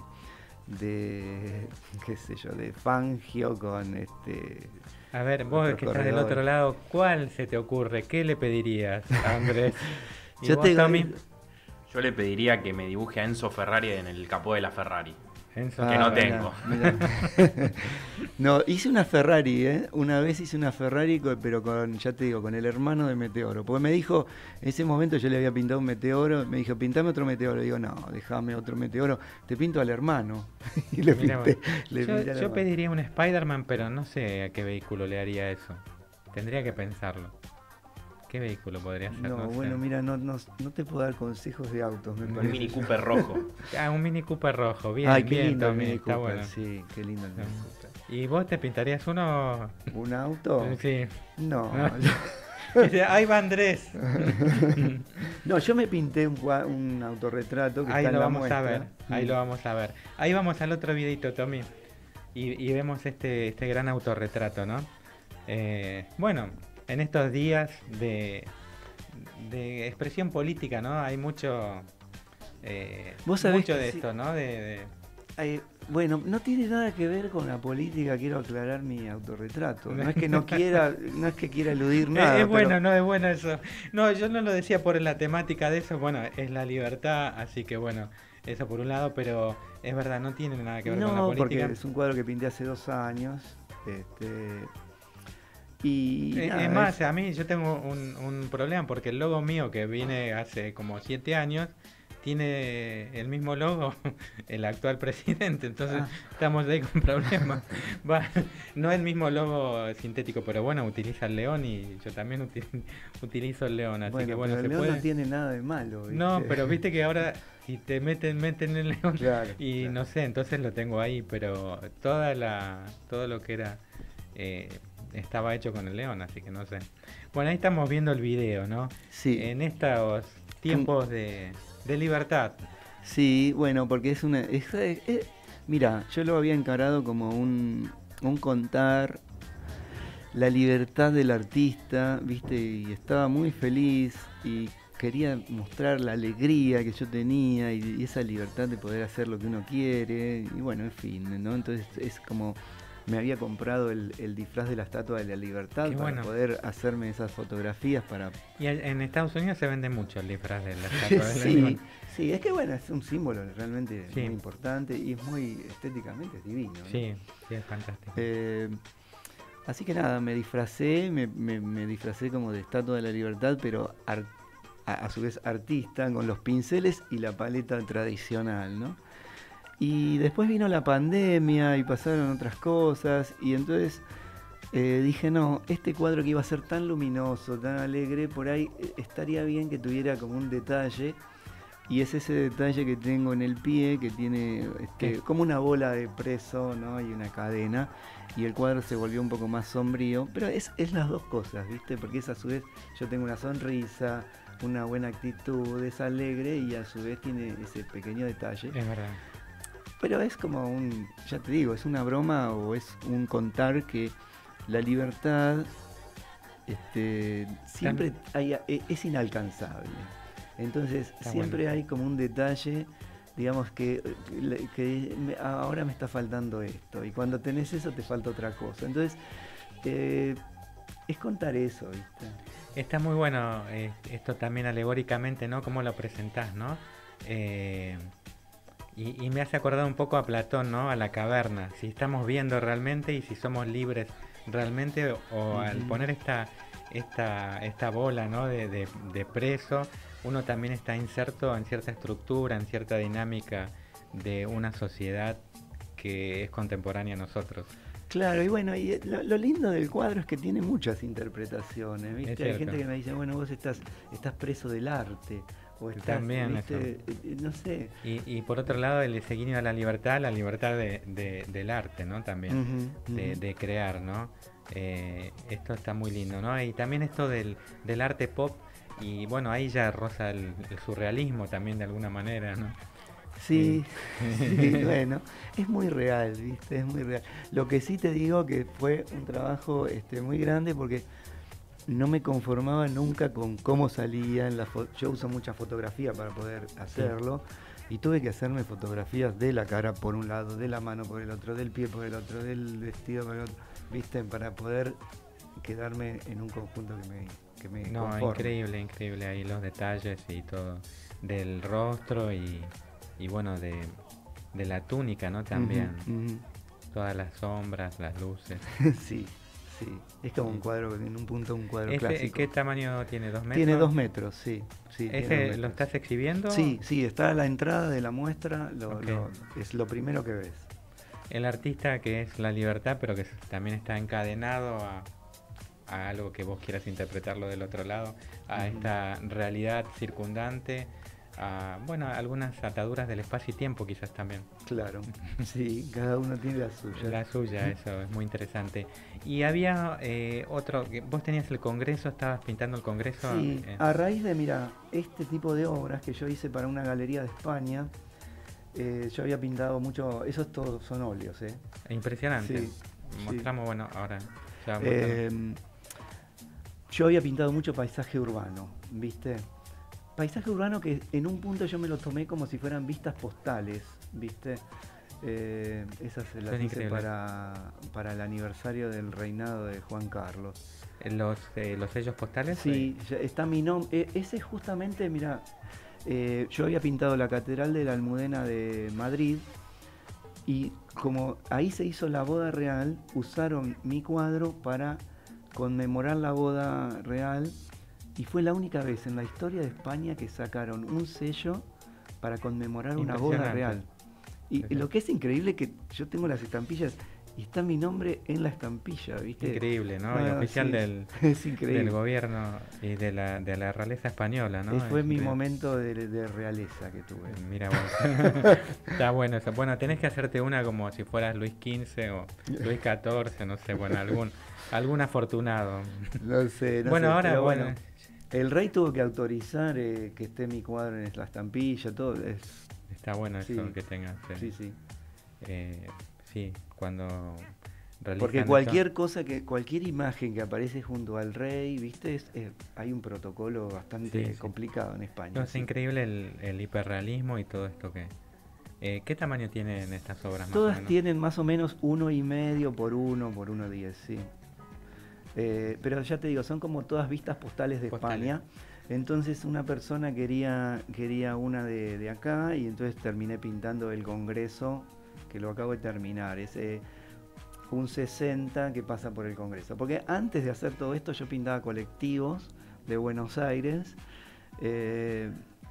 de qué sé yo, de Fangio con este... A ver, vos que estás del otro lado, ¿cuál se te ocurre? ¿Qué le pedirías a Andrés? ¿Y yo, vos, te, Tommy? Yo le pediría que me dibuje a Enzo Ferrari en el capó de la Ferrari. Enzo. Que ah, no mirá, tengo. Mirá. No, hice una Ferrari, ¿eh? Una vez hice una Ferrari, pero con, ya te digo, con el hermano de Meteoro. Porque me dijo, en ese momento yo le había pintado un Meteoro, me dijo, pintame otro Meteoro. Le digo, no, déjame otro Meteoro, te pinto al hermano. Y le Mirá, pinté. bueno. Le yo pinté al yo hermano. pediría un Spider-Man, pero no sé a qué vehículo le haría eso. Tendría que pensarlo. ¿Qué vehículo podría ser? No, no bueno, sé. mira, no, no, no te puedo dar consejos de autos, me Un parece. Mini Cooper rojo. Ah, un Mini Cooper rojo. Bien, Ay, qué bien, lindo el Tommy, Mini está Cooper, bueno. sí, qué lindo el Mini Cooper. ¿Y vos te pintarías uno? ¿Un auto? Sí. No. Dice, ahí va Andrés. No, yo me pinté un, cua- un autorretrato que Ahí está lo en la vamos muestra. a ver, ahí lo vamos a ver. Ahí vamos al otro videito, Tommy. Y, y vemos este, este gran autorretrato, ¿no? Eh, bueno, en estos días de, de expresión política, ¿no? Hay mucho, eh, Vos sabés mucho que de sí. esto, ¿no? De, de... Eh, Bueno, no tiene nada que ver con la política, quiero aclarar mi autorretrato. No es que no quiera, no es que quiera eludir nada. Es, es bueno, pero... no es bueno eso. No, yo no lo decía por la temática de eso, bueno, es la libertad, así que bueno, eso por un lado, pero es verdad, no tiene nada que ver no, con la política. Porque es un cuadro que pinté hace dos años. Este, y Es, nada, es más, es... a mí yo tengo un, un problema porque el logo mío que viene hace como siete años tiene el mismo logo el actual presidente, entonces ah. estamos ahí con problemas. Va, no es el mismo logo sintético, pero bueno, utiliza el león y yo también util, utilizo el león, así bueno, que bueno, pero se el león puede. No tiene nada de malo, ¿viste? No, pero viste que ahora si te meten meten el león claro, y claro. no sé, entonces lo tengo ahí, pero toda la todo lo que era eh, estaba hecho con el león, así que no sé. Bueno, ahí estamos viendo el video, ¿no? Sí. En estos tiempos de de libertad. Sí, bueno, porque es una... Es, es, es, mira, yo lo había encarado como un, un contar la libertad del artista, ¿viste? Y estaba muy feliz y quería mostrar la alegría que yo tenía y, y esa libertad de poder hacer lo que uno quiere. Y bueno, en fin, ¿no? Entonces es como... Me había comprado el, el disfraz de la Estatua de la Libertad Qué para bueno. poder hacerme esas fotografías para... Y en Estados Unidos se vende mucho el disfraz de la Estatua de la sí, Libertad. Sí, es que bueno, es un símbolo realmente sí. muy importante y es muy estéticamente es divino, ¿no? Sí, sí, es fantástico. Eh, así que nada, me disfracé, me, me, me disfracé como de Estatua de la Libertad, pero ar, a, a su vez artista, con los pinceles y la paleta tradicional, ¿no? Y después vino la pandemia y pasaron otras cosas y entonces eh, dije, no, este cuadro que iba a ser tan luminoso, tan alegre, por ahí estaría bien que tuviera como un detalle y es ese detalle que tengo en el pie que tiene este, como una bola de preso, ¿no? Y una cadena y el cuadro se volvió un poco más sombrío, pero es, es las dos cosas, ¿viste? Porque es a su vez yo tengo una sonrisa, una buena actitud, es alegre y a su vez tiene ese pequeño detalle. Es verdad. Pero es como un, ya te digo, es una broma o es un contar que la libertad este, siempre hay, es inalcanzable. Entonces está siempre bueno. Hay como un detalle, digamos, que, que me, ahora me está faltando esto. Y cuando tenés eso te falta otra cosa. Entonces, eh, es contar eso, ¿viste? Está muy bueno eh, esto también alegóricamente, ¿no? Cómo lo presentás, ¿no? Eh... Y, y me hace acordar un poco a Platón, ¿no? A la caverna. Si estamos viendo realmente y si somos libres realmente o, o uh-huh. al poner esta esta esta bola, ¿no? de, de, de preso, uno también está inserto en cierta estructura, en cierta dinámica de una sociedad que es contemporánea a nosotros. Claro, y bueno, y lo, lo lindo del cuadro es que tiene muchas interpretaciones, ¿viste? Hay gente que me dice, bueno, vos estás estás preso del arte. O estás, también ¿viste? No sé. Y, y por otro lado, el seguir a la libertad, la libertad de, de, del arte, ¿no? También, uh-huh, de, uh-huh. de crear, ¿no? Eh, esto está muy lindo, ¿no? Y también esto del, del arte pop, y bueno, ahí ya roza el, el surrealismo también de alguna manera, ¿no? Sí, sí, bueno, es muy real, ¿viste? Es muy real. Lo que sí te digo que fue un trabajo este, muy grande porque no me conformaba nunca con cómo salía en la foto. Yo uso mucha fotografía para poder hacerlo sí. y tuve que hacerme fotografías de la cara por un lado, de la mano por el otro, del pie por el otro, del vestido por el otro, ¿viste? Para poder quedarme en un conjunto que me, que me No, conforme. increíble, increíble ahí los detalles y todo del rostro y, y bueno, de, de la túnica, ¿no? También. Uh-huh, uh-huh. Todas las sombras, las luces. Sí. Sí, es como un cuadro, en un punto un cuadro ¿Ese, clásico. ¿Qué tamaño tiene? ¿Dos metros? Tiene dos metros, sí. sí ¿Ese metros. lo estás exhibiendo? Sí, sí, está a la entrada de la muestra, lo, okay. lo, es lo primero que ves. El artista que es la libertad, pero que también está encadenado a, a algo que vos quieras interpretarlo del otro lado, a uh-huh. esta realidad circundante, a, bueno, algunas ataduras del espacio y tiempo quizás también. Claro, sí, cada uno tiene la suya. La suya, eso es muy interesante. Y había eh, otro, vos tenías el congreso, estabas pintando el congreso. Sí, eh. a raíz de, mira, este tipo de obras que yo hice para una galería de España, eh, yo había pintado mucho, esos todos son óleos, ¿eh? Impresionante. Sí, mostramos, sí. bueno, ahora. Ya eh, yo había pintado mucho paisaje urbano, ¿viste? Paisaje urbano que en un punto yo me lo tomé como si fueran vistas postales, ¿viste? Eh, esas se las hice para, para el aniversario del reinado de Juan Carlos. ¿Los, eh, los sellos postales? Sí, ya está mi nombre. Eh, ese justamente, mira, eh, yo había pintado la Catedral de la Almudena de Madrid y como ahí se hizo la boda real, usaron mi cuadro para conmemorar la boda real y fue la única vez en la historia de España que sacaron un sello para conmemorar una boda real. Y, y lo que es increíble es que yo tengo las estampillas y está mi nombre en la estampilla, ¿viste? Increíble, ¿no? Ah, el oficial sí, del, es increíble. del gobierno y de la, de la realeza española, ¿no? Ese fue es mi increíble. momento de, de realeza que tuve. Mira vos. Está bueno eso. Bueno, tenés que hacerte una como si fueras Luis quince o Luis catorce, no sé, bueno, algún, algún afortunado. No sé, no bueno, sé, ahora, pero bueno. bueno. El rey tuvo que autorizar eh, que esté mi cuadro en la estampilla, todo. Es, Está bueno eso sí, que tengas. Eh, sí, sí. Eh, sí, cuando porque cualquier esto, cosa que cualquier imagen que aparece junto al rey, viste, es, es, hay un protocolo bastante sí, complicado sí. en España. No, sí. Es increíble el, el hiperrealismo y todo esto que eh, ¿qué tamaño tienen estas obras? Todas más tienen más o menos uno y medio por uno por uno diez, sí. Eh, pero ya te digo, son como todas vistas postales de postales. España. Entonces una persona quería quería una de, de acá y entonces terminé pintando el Congreso, que lo acabo de terminar, es eh, un sesenta que pasa por el Congreso. Porque antes de hacer todo esto yo pintaba colectivos de Buenos Aires, eh,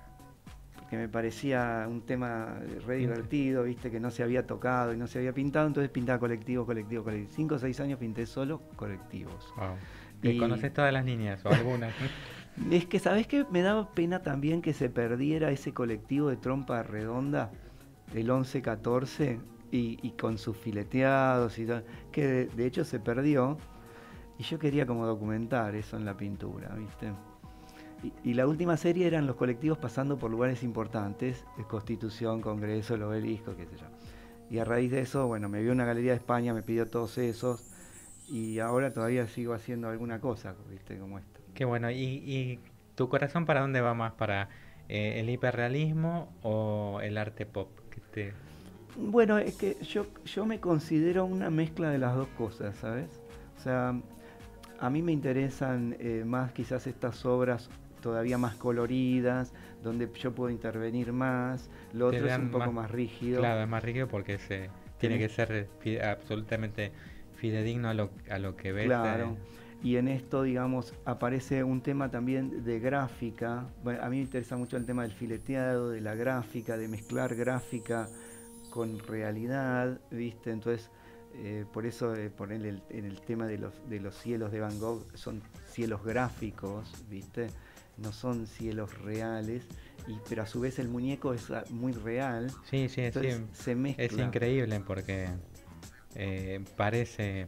que me parecía un tema re divertido, viste, que no se había tocado y no se había pintado, entonces pintaba colectivos, colectivos, colectivos. Cinco o seis años pinté solo colectivos. Wow. ¿Y conoces todas las líneas o algunas? Es que, ¿sabés qué? Me daba pena también que se perdiera ese colectivo de trompa redonda, el once catorce, y, y con sus fileteados y tal, que de, de hecho se perdió, y yo quería como documentar eso en la pintura, ¿viste? Y, y la última serie eran los colectivos pasando por lugares importantes, Constitución, Congreso, el Obelisco, qué sé yo. Y a raíz de eso, bueno, me vio una galería de España, me pidió todos esos, y ahora todavía sigo haciendo alguna cosa, ¿viste? Como esto. Qué bueno. ¿Y, y tu corazón para dónde va más? ¿Para eh, el hiperrealismo o el arte pop? ¿Qué te... Bueno, es que yo, yo me considero una mezcla de las dos cosas, ¿sabes? O sea, a mí me interesan eh, más quizás estas obras todavía más coloridas, donde yo puedo intervenir más. Lo otro es un poco más, más rígido. Claro, es más rígido porque se tiene que ser fide, absolutamente fidedigno a lo, a lo que ves. Claro. Y en esto, digamos, aparece un tema también de gráfica. Bueno, a mí me interesa mucho el tema del fileteado, de la gráfica, de mezclar gráfica con realidad, ¿viste? Entonces, eh, por eso eh, ponerle el, en el tema de los, de los cielos de Van Gogh, son cielos gráficos, ¿viste? No son cielos reales, y, pero a su vez el muñeco es muy real. Sí, sí, entonces sí. Se mezcla. Es increíble porque eh, parece...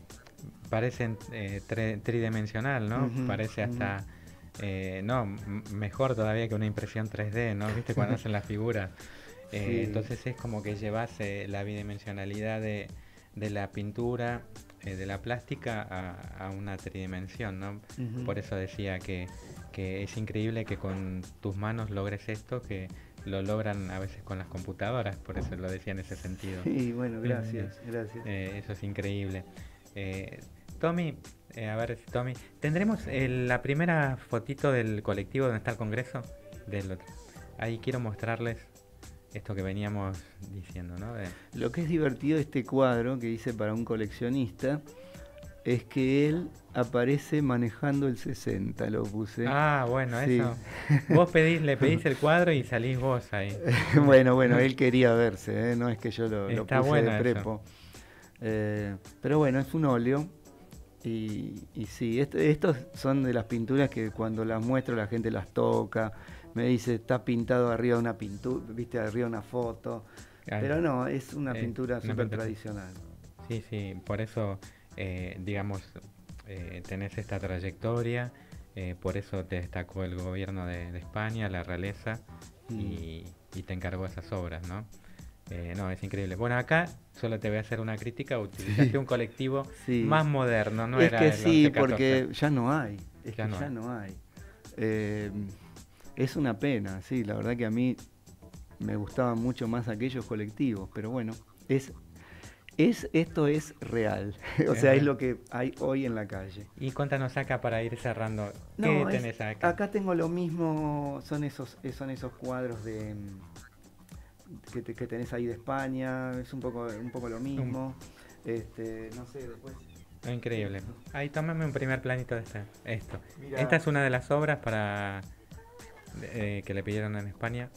Parece eh, tri tridimensional, ¿no? Uh-huh, Parece hasta, uh-huh. eh, no, m mejor todavía que una impresión tres D, ¿no? ¿Viste? Cuando hacen las figuras. Eh, sí. Entonces es como que llevas eh, la bidimensionalidad de, de la pintura, eh, de la plástica, a, a una tridimensión, ¿no? Uh-huh. Por eso decía que, que es increíble que con tus manos logres esto, que lo logran a veces con las computadoras, por eso lo decía en ese sentido. Sí, bueno, gracias, eh, gracias. Eh, eso es increíble. Eh, Tommy, eh, a ver, Tommy, ¿tendremos eh, la primera fotito del colectivo donde está el Congreso? Del otro. Ahí quiero mostrarles esto que veníamos diciendo, ¿no? De... Lo que es divertido de este cuadro que hice para un coleccionista es que él aparece manejando el sesenta, lo puse. Ah, bueno, sí. Eso. Vos pedís, le pedís el cuadro y salís vos ahí. Bueno, bueno, él quería verse, ¿eh? No es que yo lo, lo puse bueno de prepo. Eh, pero bueno, es un óleo. Y, y sí, est estos son de las pinturas que cuando las muestro la gente las toca, me dice, está pintado arriba de una pintura, viste, arriba de una foto. Ay, pero no, es una eh, pintura súper tradicional. Sí, sí, por eso, eh, digamos, eh, tenés esta trayectoria, eh, por eso te destacó el gobierno de, de España, la realeza, mm. y, y te encargó esas obras, ¿no? Eh, no, es increíble. Bueno, acá solo te voy a hacer una crítica. Utilizaste sí. un colectivo sí. más moderno, ¿no? Es era que sí, porque ya no hay. Es ya que no ya hay. no hay. Eh, es una pena, sí. La verdad que a mí me gustaban mucho más aquellos colectivos, pero bueno. Es, es, esto es real, o sea, es lo que hay hoy en la calle. Y contanos acá para ir cerrando, ¿qué No, tenés es, acá? acá tengo lo mismo, son esos, son esos cuadros de que, te, que tenés ahí de España, es un poco, un poco lo mismo. Este, no sé, después... Increíble. Ahí tómame un primer planito de este, esto. Mirá. Esta es una de las obras para eh, que le pidieron en España.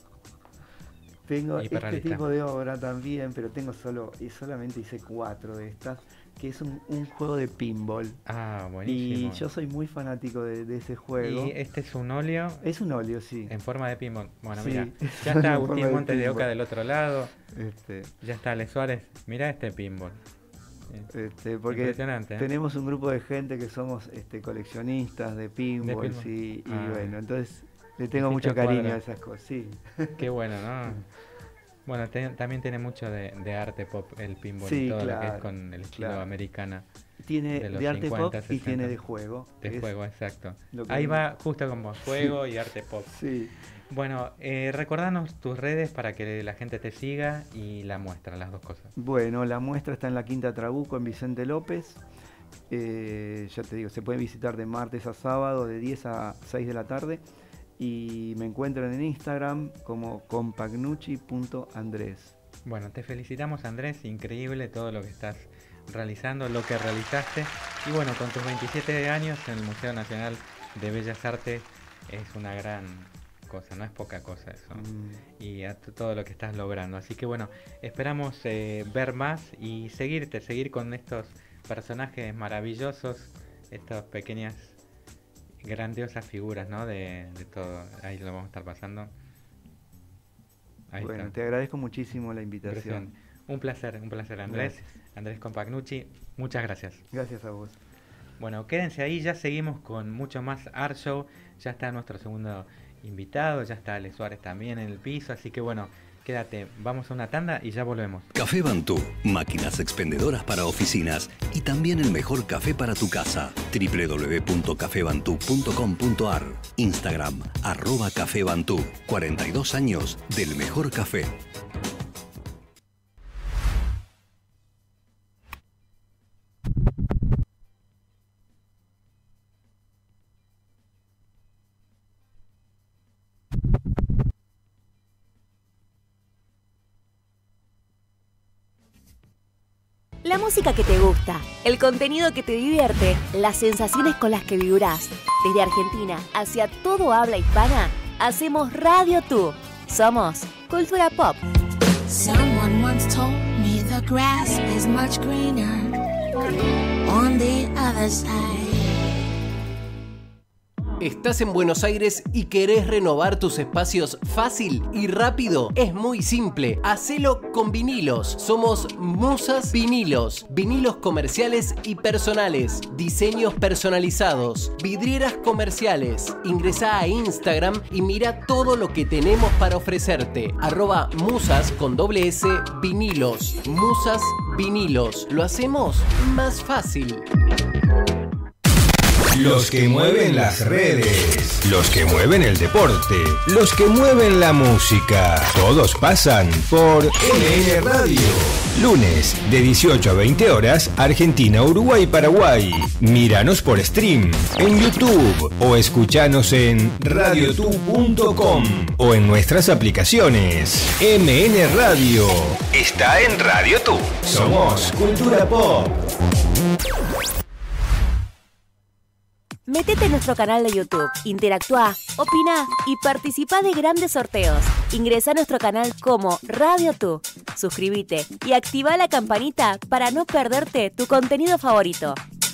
Tengo este Hiperrealista. tipo de obra también, pero tengo solo, y solamente hice cuatro de estas, que es un, un juego de pinball. Ah, buenísimo. Y yo soy muy fanático de, de ese juego. Y este es un óleo Es un óleo, sí. en forma de pinball. Bueno, Sí, mira, es ya en está forma Agustín de Montes de Oca pinball. del otro lado. Este, Ya está Ale Suárez. Mira este pinball. este, porque Impresionante, ¿eh? tenemos un grupo de gente que somos este, coleccionistas de pinball, pinball. sí, y Ah. bueno, entonces le tengo Hiciste mucho el cariño cuadro. a esas cosas, sí. Qué bueno, ¿no? Bueno, te- también tiene mucho de, de arte pop el pinball Sí, y todo lo que claro, es con el estilo claro. americana. Tiene De los de arte cincuenta, pop y sesenta. tiene de juego. De es juego, exacto. lo que Ahí me- va justo como juego y arte pop. Sí. Bueno, eh, recordanos tus redes para que la gente te siga y la muestra, las dos cosas. Bueno, la muestra está en la Quinta Trabuco, en Vicente López. Eh, ya te digo, se puede visitar de martes a sábado, de diez a seis de la tarde. Y me encuentran en Instagram como compagnucci punto andrés. Bueno, te felicitamos Andrés, increíble todo lo que estás realizando, lo que realizaste. Y bueno, con tus veintisiete años en el Museo Nacional de Bellas Artes es una gran cosa, no es poca cosa eso. Mm. Y a t- todo lo que estás logrando. Así que bueno, esperamos eh, ver más y seguirte, seguir con estos personajes maravillosos, estas pequeñas, grandiosas figuras, ¿no? De, de todo. Ahí lo vamos a estar pasando. Ahí Bueno, está. te agradezco muchísimo la invitación. Impresionante. Un placer, un placer Andrés. Gracias. Andrés Compagnucci, muchas gracias. Gracias a vos. Bueno, quédense ahí, ya seguimos con mucho más Art Show. Ya está nuestro segundo invitado, ya está Ale Suárez también en el piso, así que bueno, quédate, vamos a una tanda y ya volvemos. Café Bantú, máquinas expendedoras para oficinas y también el mejor café para tu casa. doble u doble u doble u punto café bantú punto com punto ar. Instagram, arroba Café Bantú. cuarenta y dos años del mejor café. La música que te gusta, el contenido que te divierte, las sensaciones con las que vibrás. Desde Argentina hacia todo habla hispana, hacemos Radio Tú. Somos Cultura Pop. Someone once told me the grass is much greener on the other side. ¿Estás en Buenos Aires y querés renovar tus espacios fácil y rápido? Es muy simple. Hacelo con vinilos. Somos Musas Vinilos. Vinilos comerciales y personales. Diseños personalizados. Vidrieras comerciales. Ingresá a Instagram y mira todo lo que tenemos para ofrecerte. Arroba Musas con doble S Vinilos. Musas Vinilos. Lo hacemos más fácil. Los que mueven las redes, los que mueven el deporte, los que mueven la música, todos pasan por M N Radio. Lunes de dieciocho a veinte horas, Argentina, Uruguay, Paraguay. Míranos por stream en YouTube o escuchanos en radio tú punto com o en nuestras aplicaciones. M N Radio está en Radio Tú. Somos Cultura Pop. Metete en nuestro canal de YouTube, interactúa, opina y participa de grandes sorteos. Ingresa a nuestro canal como Radio Tú. Suscríbete y activa la campanita para no perderte tu contenido favorito.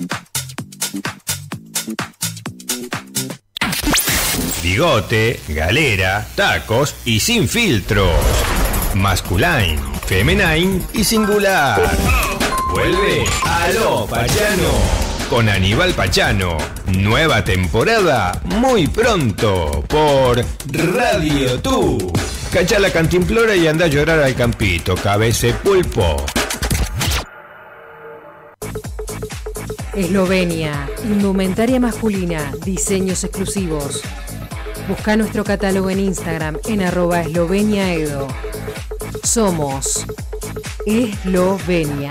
Bigote, galera, tacos y sin filtros. Masculine, femenine y singular. Vuelve Aló Pachano con Aníbal Pachano. Nueva temporada muy pronto por Radio Tú. Cachá la cantimplora y anda a llorar al campito, cabece pulpo. Eslovenia, indumentaria masculina, diseños exclusivos. Busca nuestro catálogo en Instagram en arroba esloveniaedo. Somos Eslovenia.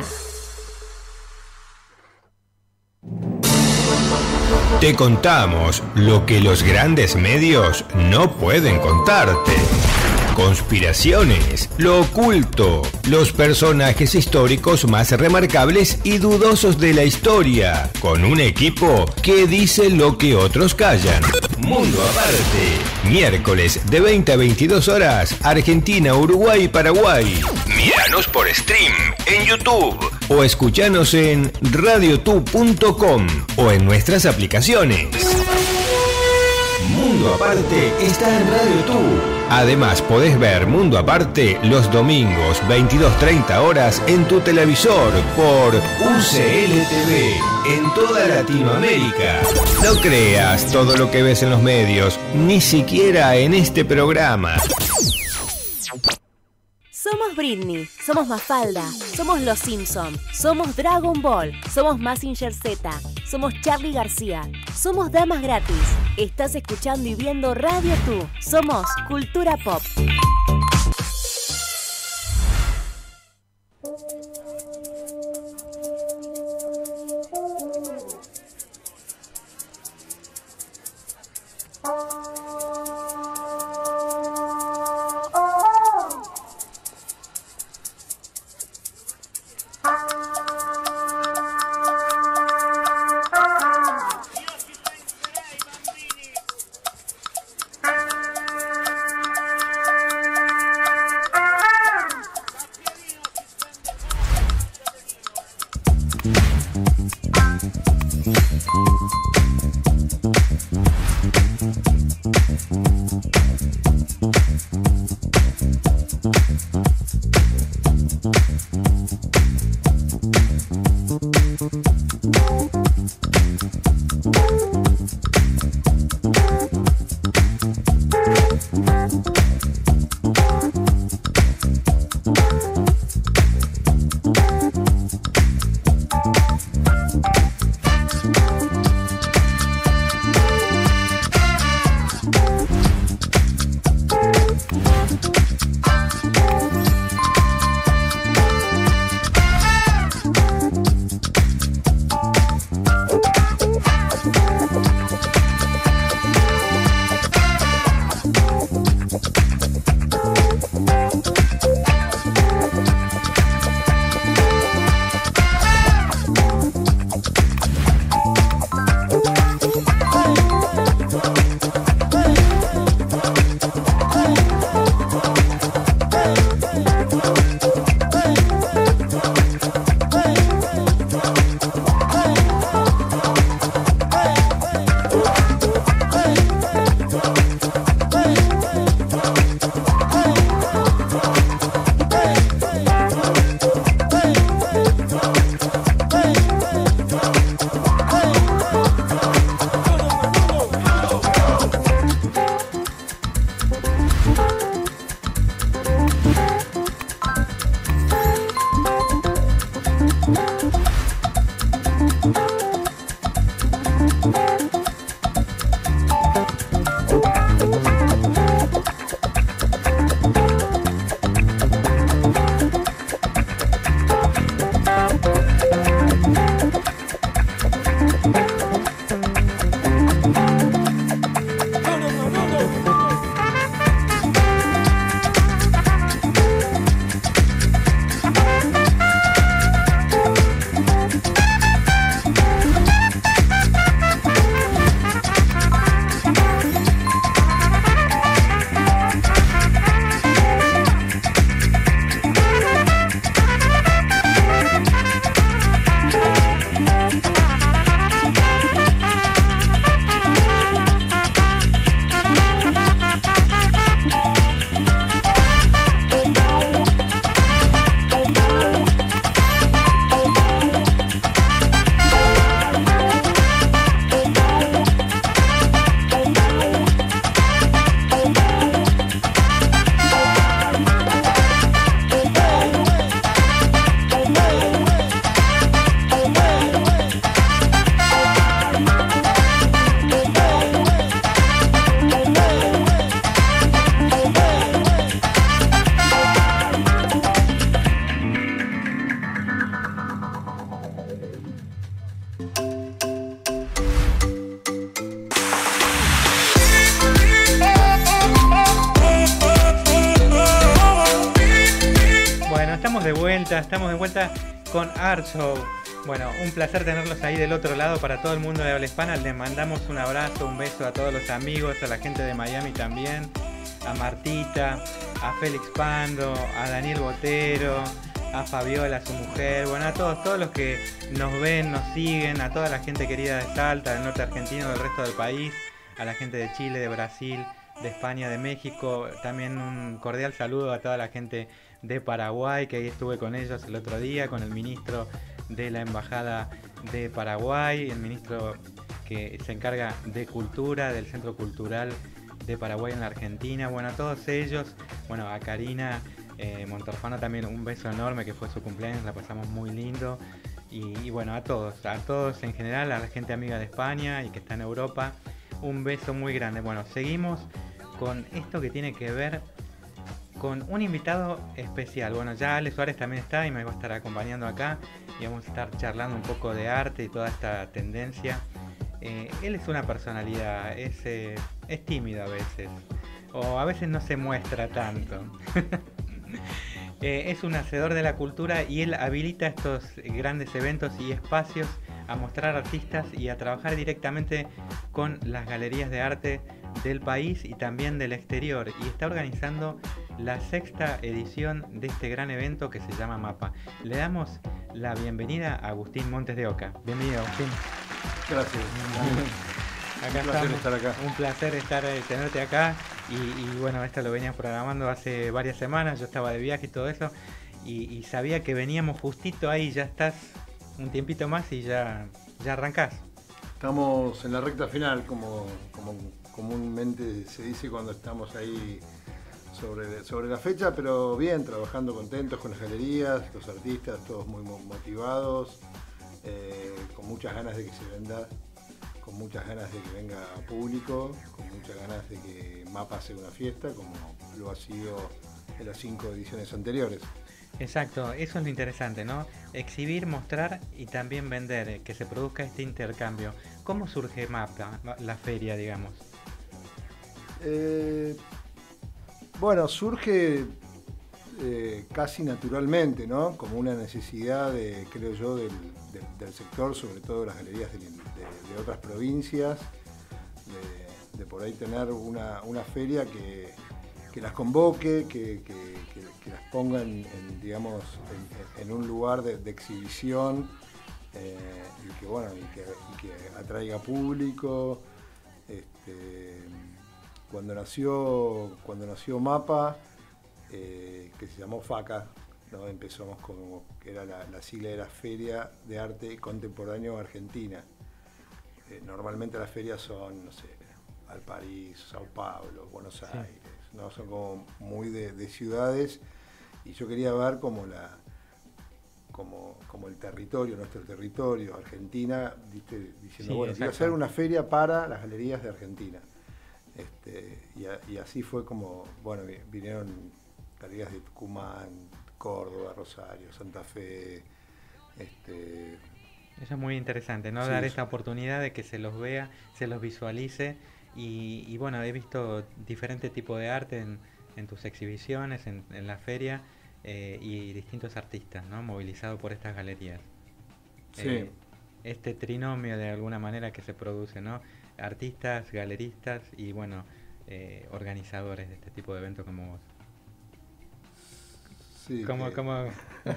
Te contamos lo que los grandes medios no pueden contarte. Conspiraciones, lo oculto, los personajes históricos más remarcables y dudosos de la historia, con un equipo que dice lo que otros callan. Mundo Aparte, miércoles de veinte a veintidós horas, Argentina, Uruguay y Paraguay. Míranos por stream en YouTube o escuchanos en radio tu punto com o en nuestras aplicaciones. Mundo Aparte está en Radio Tú. Además, podés ver Mundo Aparte los domingos veintidós treinta horas en tu televisor por U C L T V en toda Latinoamérica. No creas todo lo que ves en los medios, ni siquiera en este programa. Somos Britney, somos Mafalda, somos Los Simpson, somos Dragon Ball, somos Mazinger Z, somos Charly García, somos Damas Gratis. Estás escuchando y viendo Radio Tú. Somos Cultura Pop. de vuelta, estamos de vuelta con Art Show. Bueno, un placer tenerlos ahí del otro lado para todo el mundo de habla hispana. Les mandamos un abrazo, un beso a todos los amigos, a la gente de Miami también, a Martita, a Félix Pando, a Daniel Botero, a Fabiola, su mujer, bueno, a todos, todos los que nos ven, nos siguen, a toda la gente querida de Salta, del norte argentino, del resto del país, a la gente de Chile, de Brasil, de España, de México. También un cordial saludo a toda la gente de Paraguay, que ahí estuve con ellos el otro día, con el ministro de la Embajada de Paraguay, el ministro que se encarga de cultura, del Centro Cultural de Paraguay en la Argentina. Bueno, a todos ellos, bueno, a Karina eh, Montorfano también un beso enorme, que fue su cumpleaños, la pasamos muy lindo. Y, y bueno, a todos, a todos en general, a la gente amiga de España y que está en Europa, un beso muy grande. Bueno, seguimos con esto que tiene que ver con un invitado especial. Bueno, ya Ale Suárez también está y me va a estar acompañando acá y vamos a estar charlando un poco de arte y toda esta tendencia. Eh, él es una personalidad, es, eh, es tímido a veces, o a veces no se muestra tanto. eh, es un hacedor de la cultura y él habilita estos grandes eventos y espacios a mostrar artistas y a trabajar directamente con las galerías de arte del país y también del exterior, y está organizando la sexta edición de este gran evento que se llama MAPA. Le damos la bienvenida a Agustín Montes de Oca. Bienvenido, Agustín. Gracias. Acá un placer estamos. estar acá. Un placer estar, tenerte acá. Y, y bueno, esto lo veníamos programando hace varias semanas. Yo estaba de viaje y todo eso. Y, y sabía que veníamos justito ahí. Ya estás un tiempito más y ya, ya arrancás. Estamos en la recta final, como, como comúnmente se dice cuando estamos ahí sobre, sobre la fecha, pero bien, trabajando contentos con las galerías, los artistas, todos muy motivados, eh, con muchas ganas de que se venda, con muchas ganas de que venga público, con muchas ganas de que MAPA sea una fiesta, como lo ha sido en las cinco ediciones anteriores. Exacto, eso es lo interesante, ¿no? Exhibir, mostrar y también vender, que se produzca este intercambio. ¿Cómo surge MAPA, la feria, digamos? Eh, bueno, surge eh, casi naturalmente, ¿no? Como una necesidad, de, creo yo, del, del, del sector, sobre todo las galerías de, de, de otras provincias, de, de por ahí tener una, una feria que, que las convoque, que, que, que, que las ponga en, en, digamos, en, en un lugar de, de exhibición eh, y que, bueno, y que, y que atraiga público. Este, cuando nació cuando nació MAPA, eh, que se llamó FACA, ¿no? Empezamos como que era la, la sigla de la Feria de Arte Contemporáneo Argentina. Eh, normalmente las ferias son, no sé, al París, Sao Paulo, Buenos sí. Aires, ¿no? Son como muy de, de ciudades, y yo quería ver como la como, como el territorio, nuestro territorio, Argentina, ¿viste? Diciendo, sí, bueno, quiero hacer una feria para las galerías de Argentina. Este, y, a, y así fue como, bueno, vinieron galerías de Tucumán, Córdoba, Rosario, Santa Fe. Este, Eso es muy interesante, ¿no? Sí, dar esta oportunidad de que se los vea, se los visualice. Y, y bueno, he visto diferentes tipos de arte en, en tus exhibiciones, en, en la feria, eh, y distintos artistas, ¿no? Movilizados por estas galerías. Sí. Eh, este trinomio de alguna manera que se produce, ¿no? Artistas, galeristas y bueno, eh, organizadores de este tipo de eventos como vos. Sí. ¿Cómo, que... cómo?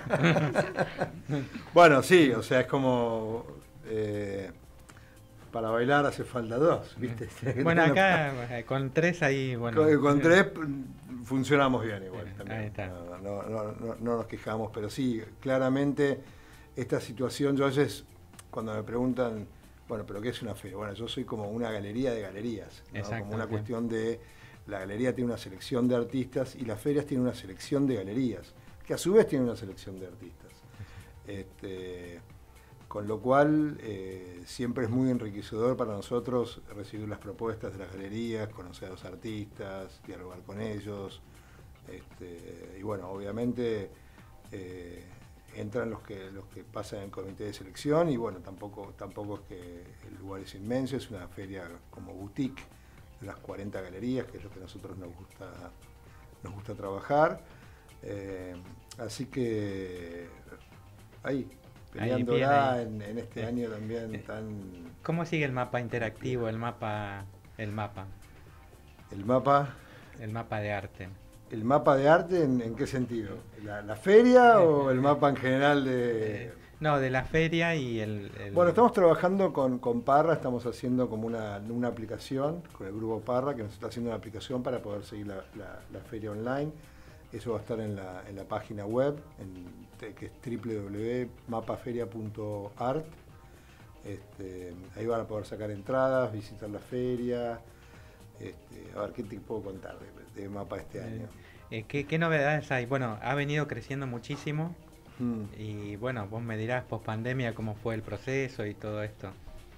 Bueno, sí, o sea, es como eh, para bailar hace falta dos, ¿viste? Bueno, acá con tres ahí, bueno. Con, con tres funcionamos bien igual también. Ahí está. No, no, no, no, no nos quejamos, pero sí, claramente esta situación, yo a veces cuando me preguntan, bueno, pero ¿qué es una feria? Bueno, yo soy como una galería de galerías, ¿no? Como una cuestión de, la galería tiene una selección de artistas y las ferias tienen una selección de galerías, que a su vez tienen una selección de artistas. Este, con lo cual, eh, siempre es muy enriquecedor para nosotros recibir las propuestas de las galerías, conocer a los artistas, dialogar con ellos. Este, y bueno, obviamente eh, entran los que los que pasan en el comité de selección y bueno, tampoco tampoco es que el lugar es inmenso, es una feria como boutique de las cuarenta galerías, que es lo que a nosotros nos gusta nos gusta trabajar. Eh, así que ahí, peleándola ahí en, en este eh, año también eh, tan... ¿Cómo sigue el mapa interactivo, el mapa, el mapa? El mapa... El mapa de arte. ¿El mapa de arte en, en qué sentido? ¿La, la feria o el mapa en general de...? Eh, no, de la feria y el... el... Bueno, estamos trabajando con, con Parra, estamos haciendo como una, una aplicación, con el grupo Parra, que nos está haciendo una aplicación para poder seguir la, la, la feria online. Eso va a estar en la, en la página web, en, que es doble u doble u doble u punto mapaferia punto art. Este, ahí van a poder sacar entradas, visitar la feria. Este, a ver, ¿qué te puedo contar de, de Mapa este año? Eh, ¿qué, ¿Qué novedades hay? Bueno, ha venido creciendo muchísimo. Hmm. Y bueno, vos me dirás post pandemia cómo fue el proceso y todo esto.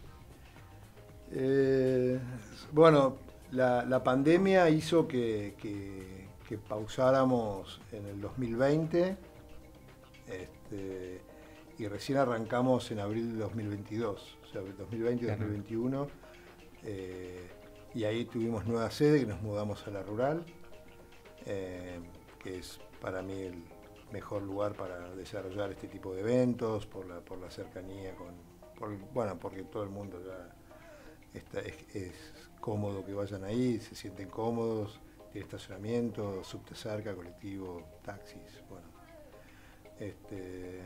Eh, bueno, la, la pandemia hizo que, que, que pausáramos en el dos mil veinte este, y recién arrancamos en abril de dos mil veintidós, o sea, dos mil veinte y dos mil veintiuno. Eh, y ahí tuvimos nueva sede, que nos mudamos a la rural, eh, que es para mí el mejor lugar para desarrollar este tipo de eventos, por la, por la cercanía con, por, bueno, porque todo el mundo ya está, es, es cómodo que vayan ahí, se sienten cómodos, tiene estacionamiento, subte cerca, colectivo, taxis, bueno. Este,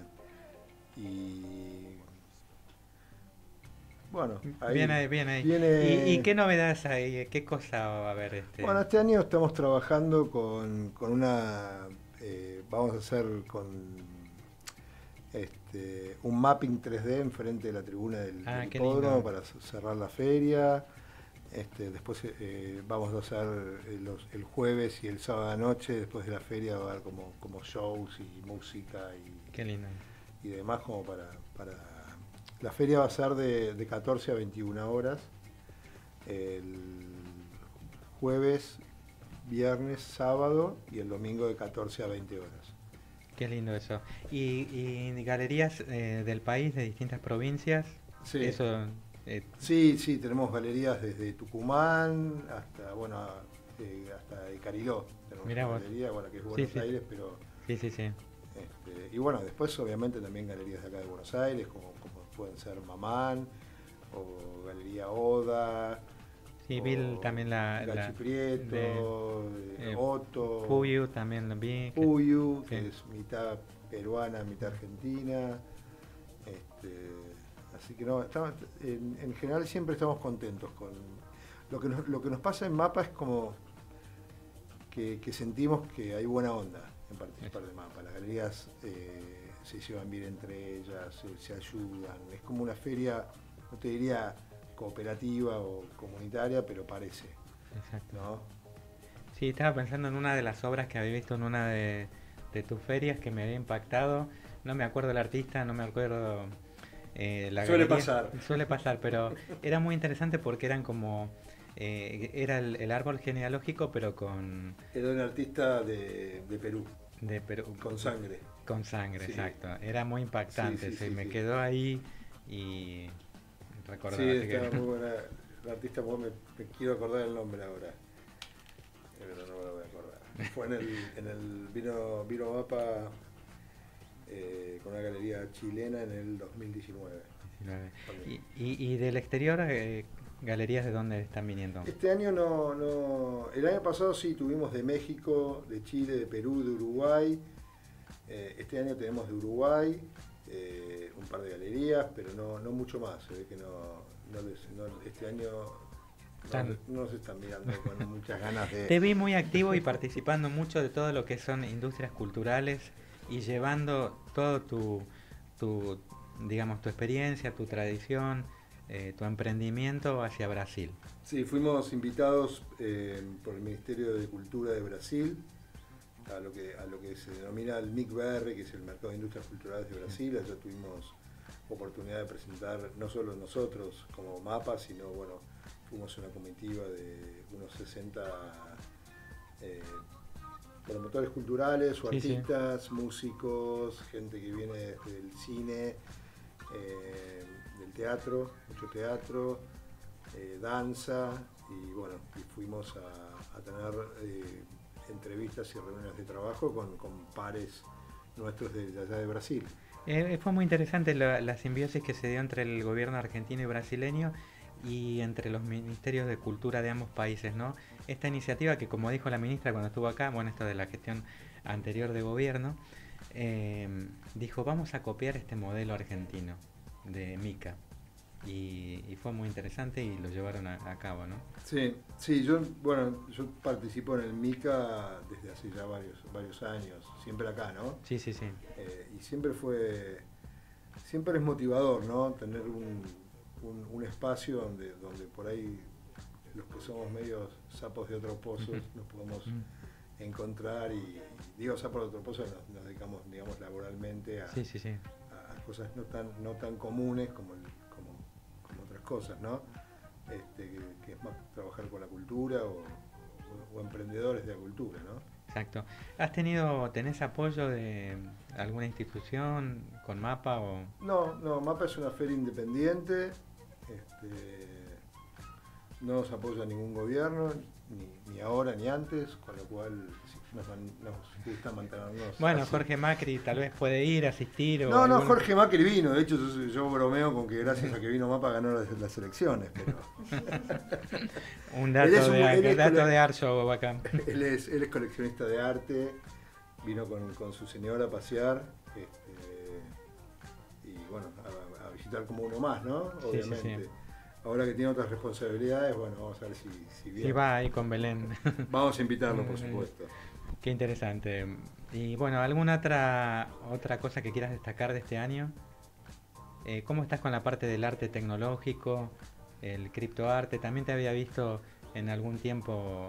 y bueno, ahí Bien ahí, bien ahí. Viene... ¿Y, ¿Y qué novedades hay? ¿Qué cosa va a haber? Este? Bueno, este año estamos trabajando con, con una... Eh, vamos a hacer con este, un mapping tres D enfrente de la tribuna del, ah, del hipódromo para cerrar la feria. Este, después eh, vamos a hacer los, el jueves y el sábado de noche, después de la feria, va a haber como, como shows y música y, Qué lindo. y demás como para... para la feria va a ser de, de catorce a veintiuna horas, el jueves, viernes, sábado y el domingo de catorce a veinte horas. Qué lindo eso. ¿Y, y galerías eh, del país, de distintas provincias? Sí. Eso, eh... sí, sí, tenemos galerías desde Tucumán hasta, bueno, eh, hasta Cariló. Tenemos Mirá una vos. galería, bueno, que es Buenos sí, sí. Aires, pero... Sí, sí, sí. Este, y bueno, después obviamente también galerías de acá de Buenos Aires, como, como pueden ser Mamán, o Galería Oda, sí, vi también la... Gachi la Prieto, de, eh, Otto, Puyu también lo vi. Que, Puyu, sí. que es mitad peruana, mitad argentina. Este, así que no, estamos, en, en general siempre estamos contentos con... Lo que nos, lo que nos pasa en Mapa es como que, que sentimos que hay buena onda en participar de Mapa. Las galerías eh, se llevan bien entre ellas, se, se ayudan. Es como una feria, no te diría cooperativa o comunitaria, pero parece. Exacto. ¿No? Sí, estaba pensando en una de las obras que había visto en una de, de tus ferias que me había impactado. No me acuerdo el artista, no me acuerdo eh, la Suele galería. pasar. Suele pasar, pero era muy interesante porque eran como... Eh, era el, el árbol genealógico, pero con... Era un artista de, de Perú. De Perú. Con sangre. Con sangre, sí. Exacto. Era muy impactante. Sí, sí, sí, sí, me sí. quedó ahí y recordaba. Sí, así estaba que... muy buena. La artista, me, me quiero acordar el nombre ahora. Pero no me lo voy a acordar. Fue en el, en el vino, vino Mapa eh, con una galería chilena en el dos mil diecinueve. diecinueve. ¿Y, y, y del exterior, eh, galerías de dónde están viniendo? Este año no, no. El año pasado sí tuvimos de México, de Chile, de Perú, de Uruguay. Eh, este año tenemos de Uruguay eh, un par de galerías, pero no, no mucho más. Se ve que no, no, les, no este año no, no se están mirando con muchas ganas de... Te vi muy activo y participando mucho de todo lo que son industrias culturales y llevando todo tu, tu digamos, tu experiencia, tu tradición, eh, tu emprendimiento hacia Brasil. Sí, fuimos invitados eh, por el Ministerio de Cultura de Brasil a lo que a lo que se denomina el M I C B R, que es el Mercado de Industrias Culturales de Brasil. Allá tuvimos oportunidad de presentar no solo nosotros como Mapa, sino bueno, fuimos una comitiva de unos sesenta eh, promotores culturales o sí, artistas, sí. músicos, gente que viene del cine, eh, del teatro, mucho teatro, eh, danza, y bueno, y fuimos a, a tener eh, entrevistas y reuniones de trabajo con, con pares nuestros de, de allá de Brasil. Eh, fue muy interesante la, la simbiosis que se dio entre el gobierno argentino y brasileño y entre los ministerios de cultura de ambos países, ¿no? Esta iniciativa que, como dijo la ministra cuando estuvo acá, bueno, esto de la gestión anterior de gobierno, eh, dijo, vamos a copiar este modelo argentino de Mica. Y, y fue muy interesante y lo llevaron a, a cabo, ¿no? Sí, sí, yo, bueno, yo participo en el Mica desde hace ya varios, varios años, siempre acá, ¿no? Sí, sí, sí. Eh, y siempre fue, siempre es motivador, ¿no? Tener un, un, un espacio donde, donde por ahí los que somos medios sapos de otro pozo uh-huh. nos podemos uh-huh. encontrar y, digo sapos de otro pozo, nos, nos dedicamos, digamos, laboralmente a, sí, sí, sí. a, a cosas no tan, no tan comunes como el cosas, ¿no? Este, que, que es más trabajar con la cultura o, o, o emprendedores de la cultura, ¿no? Exacto. ¿Has tenido, tenés apoyo de alguna institución con MAPA o...? No, no, MAPA es una feria independiente, este, no nos apoya ningún gobierno, ni, ni ahora ni antes, con lo cual nos, nos gusta mantenernos. Bueno, así. Jorge Macri tal vez puede ir, asistir o... No, no, algún... Jorge Macri vino, de hecho yo, yo bromeo con que gracias a que vino MAPA ganó las, las elecciones, pero... un dato, un, de, un dato de Arso acá. Él es, él es coleccionista de arte, vino con, con su señora a pasear, este, y bueno, a, a visitar como uno más, ¿no? Obviamente. Sí, sí, sí. Ahora que tiene otras responsabilidades, bueno, vamos a ver si, si viene. Sí, va ahí con Belén. Vamos a invitarlo, por supuesto. Qué interesante. Y bueno, ¿alguna otra otra cosa que quieras destacar de este año? Eh, ¿Cómo estás con la parte del arte tecnológico, el criptoarte? También te había visto en algún tiempo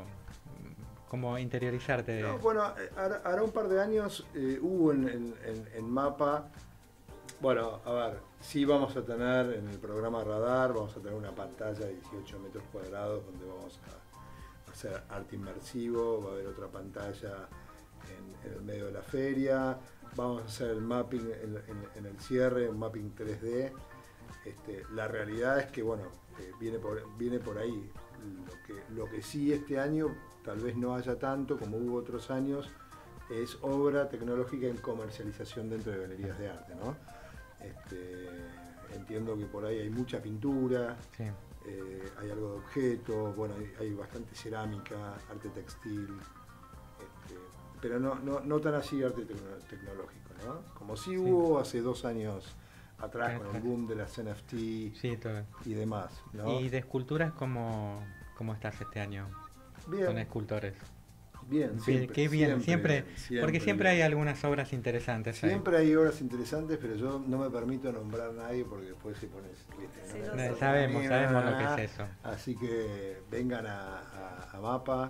cómo interiorizarte. No, bueno, hará, hará un par de años eh, hubo en, en, en MAPA, bueno, a ver, sí vamos a tener en el programa Radar, vamos a tener una pantalla de dieciocho metros cuadrados donde vamos a hacer arte inmersivo, va a haber otra pantalla en, en el medio de la feria, vamos a hacer el mapping en, en, en el cierre, un mapping tres D. Este, la realidad es que, bueno, eh, viene, por, viene por ahí. Lo que, lo que sí este año tal vez no haya tanto como hubo otros años es obra tecnológica en comercialización dentro de galerías de arte, ¿no? Este, entiendo que por ahí hay mucha pintura, sí. eh, hay algo de objetos, bueno, hay, hay bastante cerámica, arte textil, este, pero no, no, no tan así arte tecno, tecnológico, ¿no? Como sí, sí hubo hace dos años atrás sí, con claro. el boom de las N F T sí, todo. y demás, ¿no? ¿Y de esculturas cómo, cómo estás este año? Bien. Con escultores. Bien, siempre, qué bien, siempre, siempre, bien, siempre porque siempre bien. hay algunas obras interesantes. Siempre ahí. hay obras interesantes, pero yo no me permito nombrar a nadie porque después se pone... Sí, ¿no? No, sabemos, mí, sabemos nada, lo que es eso. Así que vengan a, a, a MAPA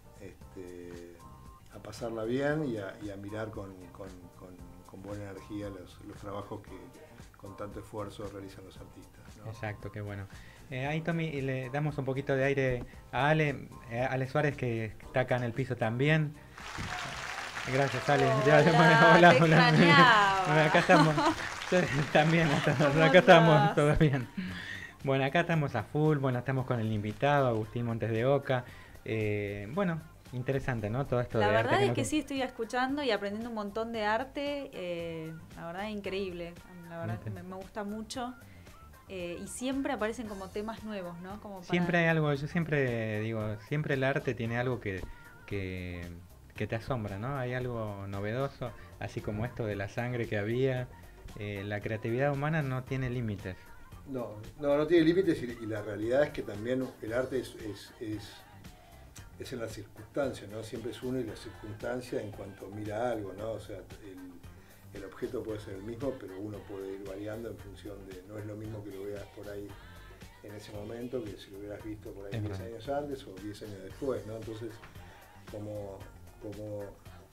este, a pasarla bien y a, y a mirar con, con, con, con buena energía los, los trabajos que con tanto esfuerzo realizan los artistas, ¿no? Exacto, qué bueno. Eh, ahí, Tommy, le damos un poquito de aire a Ale, eh, Ale Suárez, que está acá en el piso también. Gracias, Ale. Hola, ya, bueno, hola, te hola. extrañaba. Bueno, acá estamos. También, acá estamos, todo bien. Bueno, acá estamos a full, bueno, estamos con el invitado, Agustín Montes de Oca. Eh, bueno, interesante, ¿no? Todo esto la de verdad arte es que, que no... sí, estoy escuchando y aprendiendo un montón de arte. Eh, la verdad es increíble. La verdad que me, me gusta mucho. Eh, y siempre aparecen como temas nuevos, ¿no? Como para... Siempre hay algo, yo siempre digo, siempre el arte tiene algo que, que, que te asombra, ¿no? Hay algo novedoso, así como esto de la sangre que había. Eh, la creatividad humana no tiene límites. No, no, no tiene límites y, y la realidad es que también el arte es, es, es, es en las circunstancias, ¿no? Siempre es uno y la circunstancia en cuanto mira algo, ¿no? O sea, el, el objeto puede ser el mismo, pero uno puede ir variando en función de, no es lo mismo que lo veas por ahí en ese momento que si lo hubieras visto por ahí diez años antes o diez años después, ¿no? Entonces, como, como,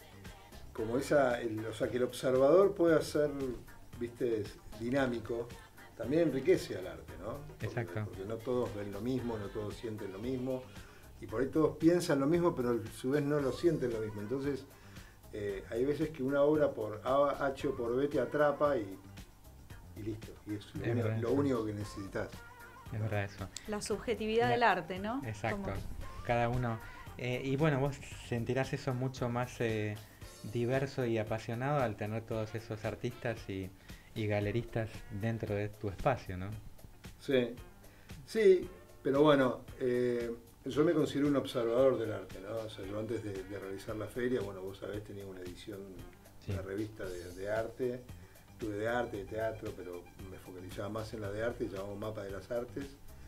como esa, el, o sea, que el observador pueda ser, viste, dinámico, también enriquece al arte, ¿no? Porque, exacto. Porque no todos ven lo mismo, no todos sienten lo mismo, y por ahí todos piensan lo mismo, pero a su vez no lo sienten lo mismo. Entonces, Eh, hay veces que una obra por A, H o por B te atrapa y, y listo. Y es lo, es único, verdad, lo único que necesitas. Es verdad eso. La subjetividad la, del arte, ¿no? Exacto. Como... Cada uno. Eh, y bueno, vos sentirás eso mucho más eh, diverso y apasionado al tener todos esos artistas y, y galeristas dentro de tu espacio, ¿no? Sí, sí, pero bueno, eh, yo me considero un observador del arte, ¿no? O sea, yo antes de, de realizar la feria, bueno, vos sabés, tenía una edición, sí. una revista de, de arte, tuve de arte, de teatro, pero me focalizaba más en la de arte, llamamos Mapa de las Artes,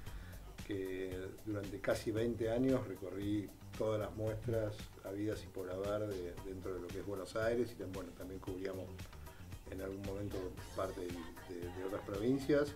que durante casi veinte años recorrí todas las muestras habidas y por haber de, dentro de lo que es Buenos Aires, y también, bueno, también cubríamos en algún momento parte de, de, de otras provincias,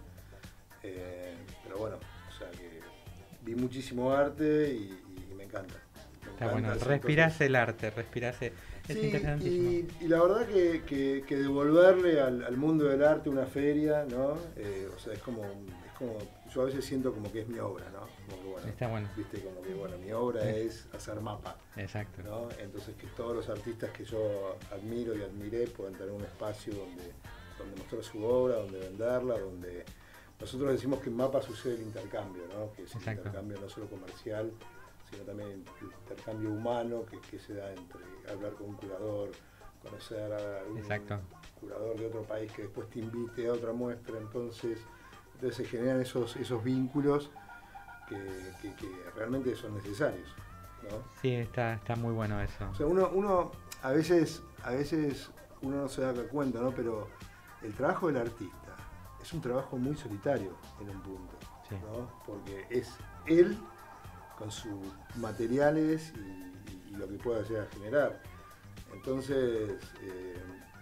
eh, pero bueno, o sea que vi muchísimo arte y, y me encanta. Me Está encanta, bueno, respirás el arte, respirás el... Es sí, interesantísimo. Y, y la verdad que, que, que devolverle al, al mundo del arte una feria, ¿no? Eh, o sea, es como, es como, yo a veces siento como que es mi obra, ¿no? Como que, bueno, está bueno. Viste, como que bueno, mi obra sí. es hacer mapa. Exacto. ¿No? Entonces que todos los artistas que yo admiro y admiré puedan tener un espacio donde, donde mostrar su obra, donde venderla, donde nosotros decimos que en Mapa sucede el intercambio, ¿no? Que es el Exacto. intercambio no solo comercial, sino también el intercambio humano que, que se da entre hablar con un curador, conocer a un Exacto. curador de otro país que después te invite a otra muestra, entonces, entonces se generan esos, esos vínculos que, que, que realmente son necesarios, ¿no? Sí, está, está muy bueno eso. O sea, uno, uno a veces, a veces uno no se da cuenta, ¿no? Pero el trabajo del artista es un trabajo muy solitario en un punto, sí. ¿no? Porque es él con sus materiales y, y, y lo que pueda llegar a generar. Entonces, eh,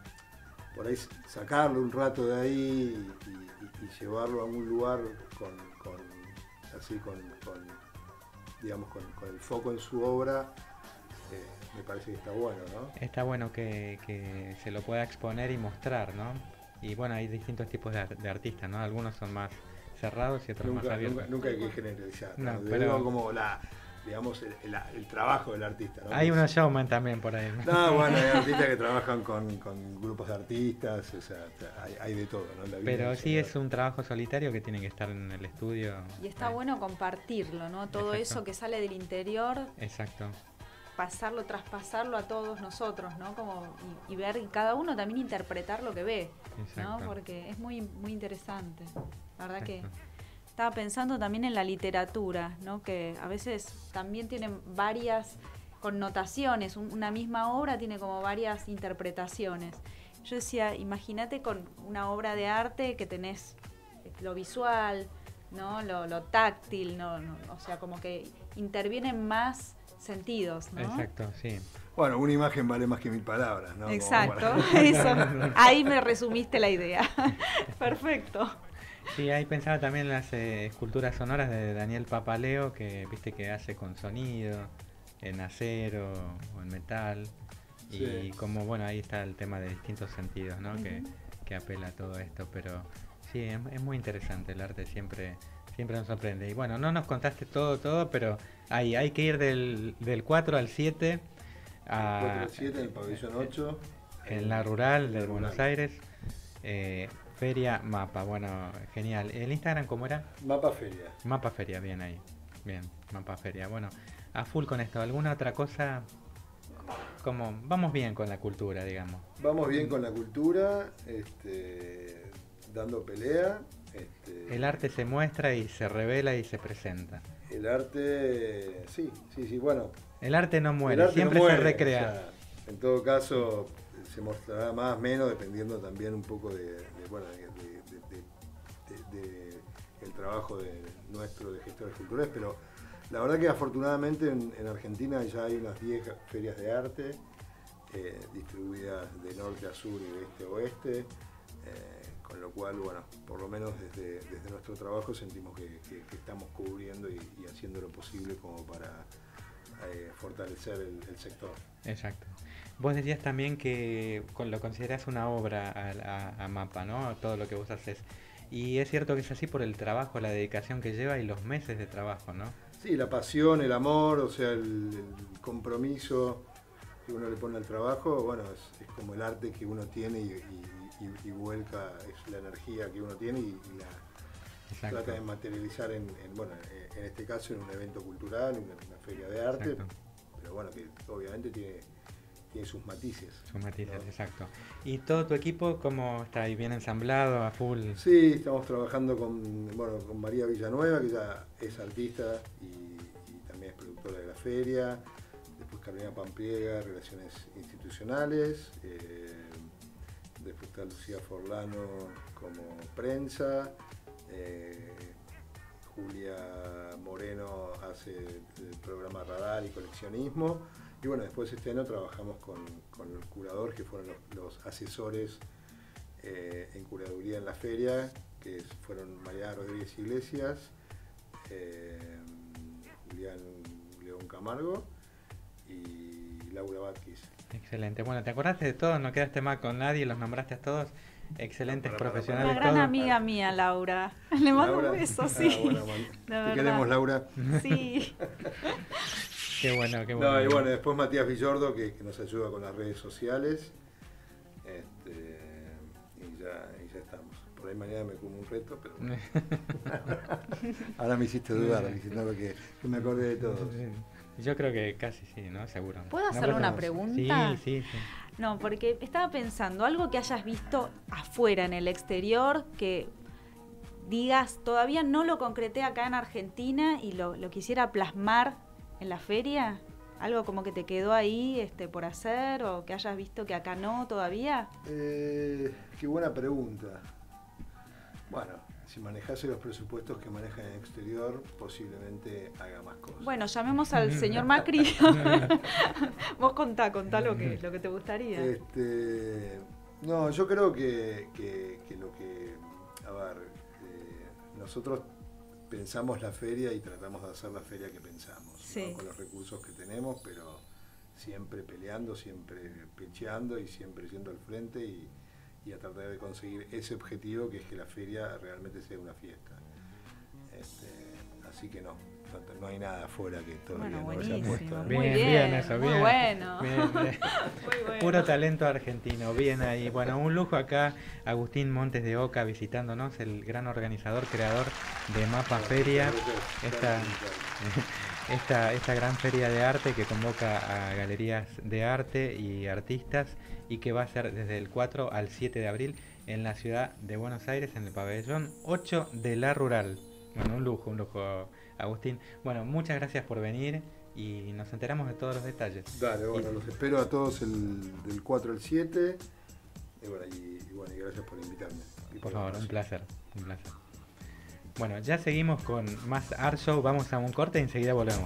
por ahí sacarlo un rato de ahí y, y, y llevarlo a un lugar con, con así con, con digamos con, con el foco en su obra, eh, me parece que está bueno, ¿no? Está bueno que, que se lo pueda exponer y mostrar, ¿no? Y bueno, hay distintos tipos de, de artistas, ¿no? Algunos son más cerrados y otros nunca, más abiertos. Nunca, nunca hay que generalizar, no, ¿no? pero como la, digamos, el, el, el trabajo del artista, ¿no? Hay unos showman también por ahí. No, bueno, hay artistas que trabajan con, con grupos de artistas, o sea, hay, hay de todo, ¿no? La vida pero sí es un trabajo solitario que tiene que estar en el estudio. Y está ahí. Bueno compartirlo, ¿no? Todo Exacto. Eso que sale del interior. Exacto. Pasarlo, traspasarlo a todos nosotros, ¿no? Como y, y ver y cada uno también interpretar lo que ve, Exacto. ¿no? Porque es muy muy interesante. La verdad Exacto. que estaba pensando también en la literatura, ¿no? Que a veces también tienen varias connotaciones, un, una misma obra tiene como varias interpretaciones. Yo decía, imagínate con una obra de arte que tenés lo visual, ¿no? Lo, lo táctil, ¿no? No, o sea, como que intervienen más sentidos, ¿no? Exacto, sí. Bueno, una imagen vale más que mil palabras, ¿no? Exacto, para... eso. Ahí me resumiste la idea. Perfecto. Sí, ahí pensaba también en las eh, esculturas sonoras de Daniel Papaleo, que viste que hace con sonido, en acero o en metal. Sí. Y como, bueno, ahí está el tema de distintos sentidos, ¿no? Uh-huh. que, que apela a todo esto, pero sí, es, es muy interesante, el arte siempre... Siempre nos sorprende. Y bueno, no nos contaste todo, todo, pero hay, hay que ir del, del cuatro al siete. A, cuatro al siete en el pabellón ocho. En la rural de Buenos Aires. Eh, Feria Mapa, bueno, genial. ¿El Instagram cómo era? Mapa Feria. Mapa Feria, bien ahí. Bien, Mapa Feria. Bueno, a full con esto. ¿Alguna otra cosa? Como, vamos bien con la cultura, digamos. Vamos bien con la cultura, este, dando pelea. Este, el arte se muestra y se revela y se presenta. El arte, sí, sí, sí, bueno. El arte no muere, arte siempre no muere, se recrea. O sea, en todo caso, se mostrará más o menos, dependiendo también un poco de, de bueno, de, de, de, de, de el trabajo de nuestro de gestores culturales, pero la verdad que afortunadamente en, en Argentina ya hay unas diez ferias de arte eh, distribuidas de norte a sur y de este a oeste. Eh, Con lo cual, bueno, por lo menos desde, desde nuestro trabajo sentimos que, que, que estamos cubriendo y, y haciendo lo posible como para eh, fortalecer el, el sector. Exacto. Vos decías también que lo considerás una obra a, a, a Mapa, ¿no? Todo lo que vos haces. Y es cierto que es así por el trabajo, la dedicación que lleva y los meses de trabajo, ¿no? Sí, la pasión, el amor, o sea, el, el compromiso que uno le pone al trabajo, bueno, es, es como el arte que uno tiene y, y Y, y vuelca es la energía que uno tiene y, y la Exacto. trata de materializar en, en, bueno, en este caso en un evento cultural, en una, una feria de arte. Exacto. pero bueno, que obviamente tiene, tiene sus matices. Sus matices, ¿no? Exacto. ¿Y todo tu equipo cómo está ahí? ¿Bien ensamblado, a full? Sí, estamos trabajando con, bueno, con María Villanueva, que ya es artista y, y también es productora de la feria. Después Carolina Pampliega, Relaciones Institucionales. Eh, después está Lucía Forlano como prensa. Eh, Julia Moreno hace el programa Radar y Coleccionismo. Y bueno, después este año trabajamos con, con el curador, que fueron los, los asesores eh, en curaduría en la feria, que fueron Mariana Rodríguez Iglesias, eh, Julián León Camargo y Laura Batkis. Excelente. Bueno, te acordaste de todos, no quedaste mal con nadie, los nombraste a todos. Excelentes para, para, profesionales. Una gran todos. amiga mía, Laura. Le mando Laura. un beso, Ah, sí. bueno, man. Te queremos, Laura. Sí. Qué bueno, qué bueno. No, y bueno, después Matías Villordo, que, que nos ayuda con las redes sociales. Este, y, ya, y ya estamos. Por ahí mañana me como un reto, pero bueno. Ahora me hiciste dudar, diciendo que, que me acordé de todos. Yo creo que casi sí, ¿no? Seguro. ¿Puedo ¿No hacerle una podemos? pregunta? Sí, sí, sí. No, porque estaba pensando, algo que hayas visto afuera, en el exterior, que digas, todavía no lo concreté acá en Argentina y lo, lo quisiera plasmar en la feria. ¿Algo como que te quedó ahí este, por hacer o que hayas visto que acá no todavía? Eh, qué buena pregunta. Bueno, si manejase los presupuestos que maneja en el exterior, posiblemente haga más cosas. Bueno, llamemos al señor Macri. Vos contá, contá lo que, lo que te gustaría. Este, no, yo creo que, que, que lo que... A ver, eh, nosotros pensamos la feria y tratamos de hacer la feria que pensamos, sí. ¿no? Con los recursos que tenemos, pero siempre peleando, siempre pecheando y siempre yendo al frente y, y a tratar de conseguir ese objetivo, que es que la feria realmente sea una fiesta. Este, así que no, no, no hay nada afuera que todavía bueno, no haya puesto. Muy Bien, bien, bien eso, muy bien. bueno. Bien, bien. Muy bueno. Puro talento argentino, bien ahí. Bueno, un lujo acá, Agustín Montes de Oca visitándonos, el gran organizador, creador de Mapa Feria, esta, esta, esta gran feria de arte que convoca a galerías de arte y artistas y que va a ser desde el cuatro al siete de abril en la ciudad de Buenos Aires, en el pabellón ocho de La Rural. Bueno, un lujo, un lujo, Agustín. Bueno, muchas gracias por venir y nos enteramos de todos los detalles. Dale, bueno, y, los espero a todos el, del cuatro al siete. Y bueno, y, y bueno, y gracias por invitarme. Por favor, un placer, un placer. Bueno, ya seguimos con más Art Show, vamos a un corte y enseguida volvemos.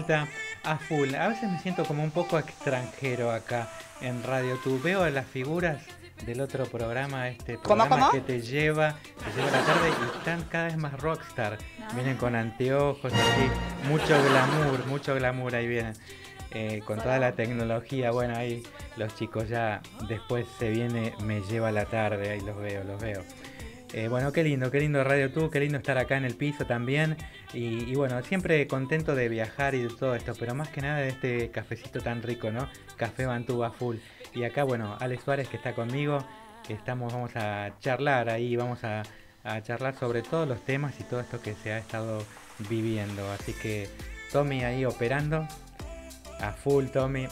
vuelta a full. A veces me siento como un poco extranjero acá en Radio Tú. Veo las figuras del otro programa, este programa ¿Cómo, cómo? que te lleva, te lleva la tarde y están cada vez más rockstar. Ah. Vienen con anteojos, así, mucho glamour, mucho glamour ahí vienen. Eh, con toda la tecnología, bueno, ahí los chicos ya después se viene, me lleva la tarde, ahí los veo, los veo. Eh, bueno, qué lindo, qué lindo Radio Tú, qué lindo estar acá en el piso también. Y, y bueno, siempre contento de viajar y de todo esto, pero más que nada de este cafecito tan rico, ¿no? Café Bantú a full. Y acá, bueno, Alex Suárez que está conmigo, que estamos, vamos a charlar ahí, vamos a, a charlar sobre todos los temas y todo esto que se ha estado viviendo. Así que Tommy ahí operando, a full Tommy.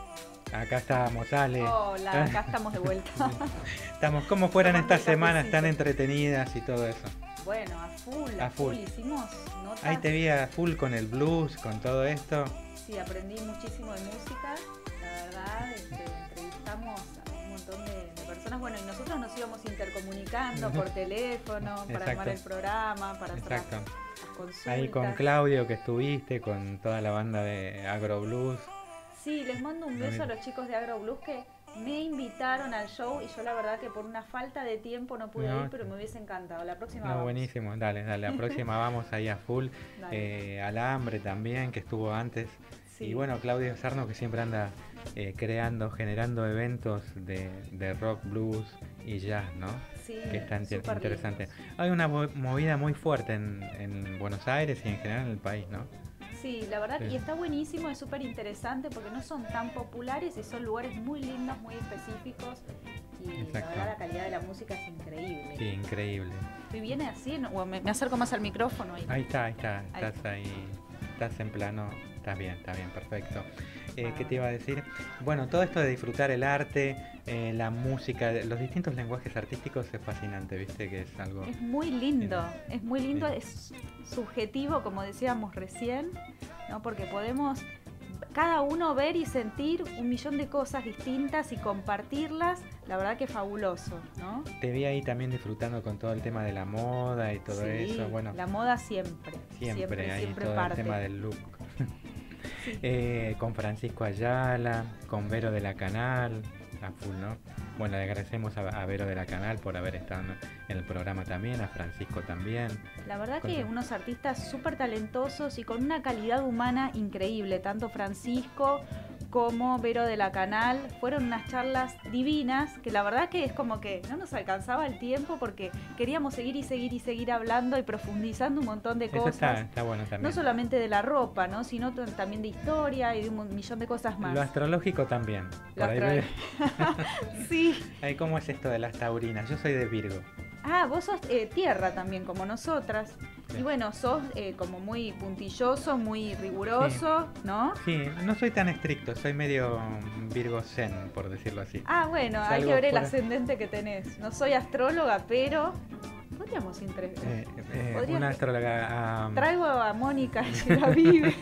Acá estábamos, Ale. Hola, acá estamos de vuelta. Estamos como fueran Tomando estas semanas cafecito. tan entretenidas y todo eso. Bueno, a full, a, A full. full. Hicimos notas. Ahí te vi a full con el blues, con todo esto. Sí, aprendí muchísimo de música. La verdad, este, entrevistamos a un montón de, de personas. Bueno, y nosotros nos íbamos intercomunicando por teléfono para Exacto. armar el programa, para hacer las, Exacto. las consultas. Ahí con Claudio que estuviste, con toda la banda de Agro Blues. Sí, les mando un beso a los chicos de Agro Blues que me invitaron al show y yo la verdad que por una falta de tiempo no pude No, ir, pero me hubiese encantado. La próxima No, vamos. buenísimo, dale, dale, la próxima vamos ahí a full. Eh, Alambre también, que estuvo antes. Sí. Y bueno, Claudio Sarno que siempre anda eh, creando, generando eventos de, de rock, blues y jazz, ¿no? Sí, que está inter- súper interesante. Hay una mo- movida muy fuerte en, en Buenos Aires y en general en el país, ¿no? Sí, la verdad, Sí. y está buenísimo, es súper interesante porque no son tan populares y son lugares muy lindos, muy específicos y Exacto. la verdad la calidad de la música es increíble. Sí, increíble. Y viene así, ¿no? O me, me acerco más al micrófono. Ahí, Ahí está, ahí está, Ahí. estás ahí, estás en plano, estás bien, está bien, perfecto. Eh, ¿Qué te iba a decir? Bueno, todo esto de disfrutar el arte, eh, la música, los distintos lenguajes artísticos es fascinante, ¿viste? Que es algo... Es muy lindo, es muy lindo, es subjetivo, como decíamos recién, ¿no? Porque podemos cada uno ver y sentir un millón de cosas distintas y compartirlas, la verdad que es fabuloso, ¿no? Te vi ahí también disfrutando con todo el tema de la moda y todo Sí, eso, bueno. la moda siempre, Siempre, siempre, ahí siempre todo parte. el tema del look. Eh, con Francisco Ayala, con Vero de la Canal, a full, ¿no? Bueno, le agradecemos a, a Vero de la Canal por haber estado en el programa también, a Francisco también. La verdad Con- que unos artistas súper talentosos y con una calidad humana increíble, tanto Francisco como Vero de la Canal, fueron unas charlas divinas, que la verdad que es como que no nos alcanzaba el tiempo porque queríamos seguir y seguir y seguir hablando y profundizando un montón de Eso cosas. está, está bueno también. No solamente de la ropa, ¿no? Sino t- también de historia y de un millón de cosas más. Lo astrológico también. Lo Por ahí astro- ve- Sí. Ahí, ¿cómo es esto de las taurinas? Yo soy de Virgo. Ah, vos sos eh, tierra también, como nosotras. Y Bien. bueno, sos eh, como muy puntilloso, muy riguroso, ¿no? Sí, no soy tan estricto, soy medio um, Virgo Zen, por decirlo así. Ah, bueno, hay Salgo que ver el fuera- ascendente que tenés. No soy astróloga, pero podríamos entre... Eh, eh, Podría- una astróloga. um, Traigo a Mónica que la vive.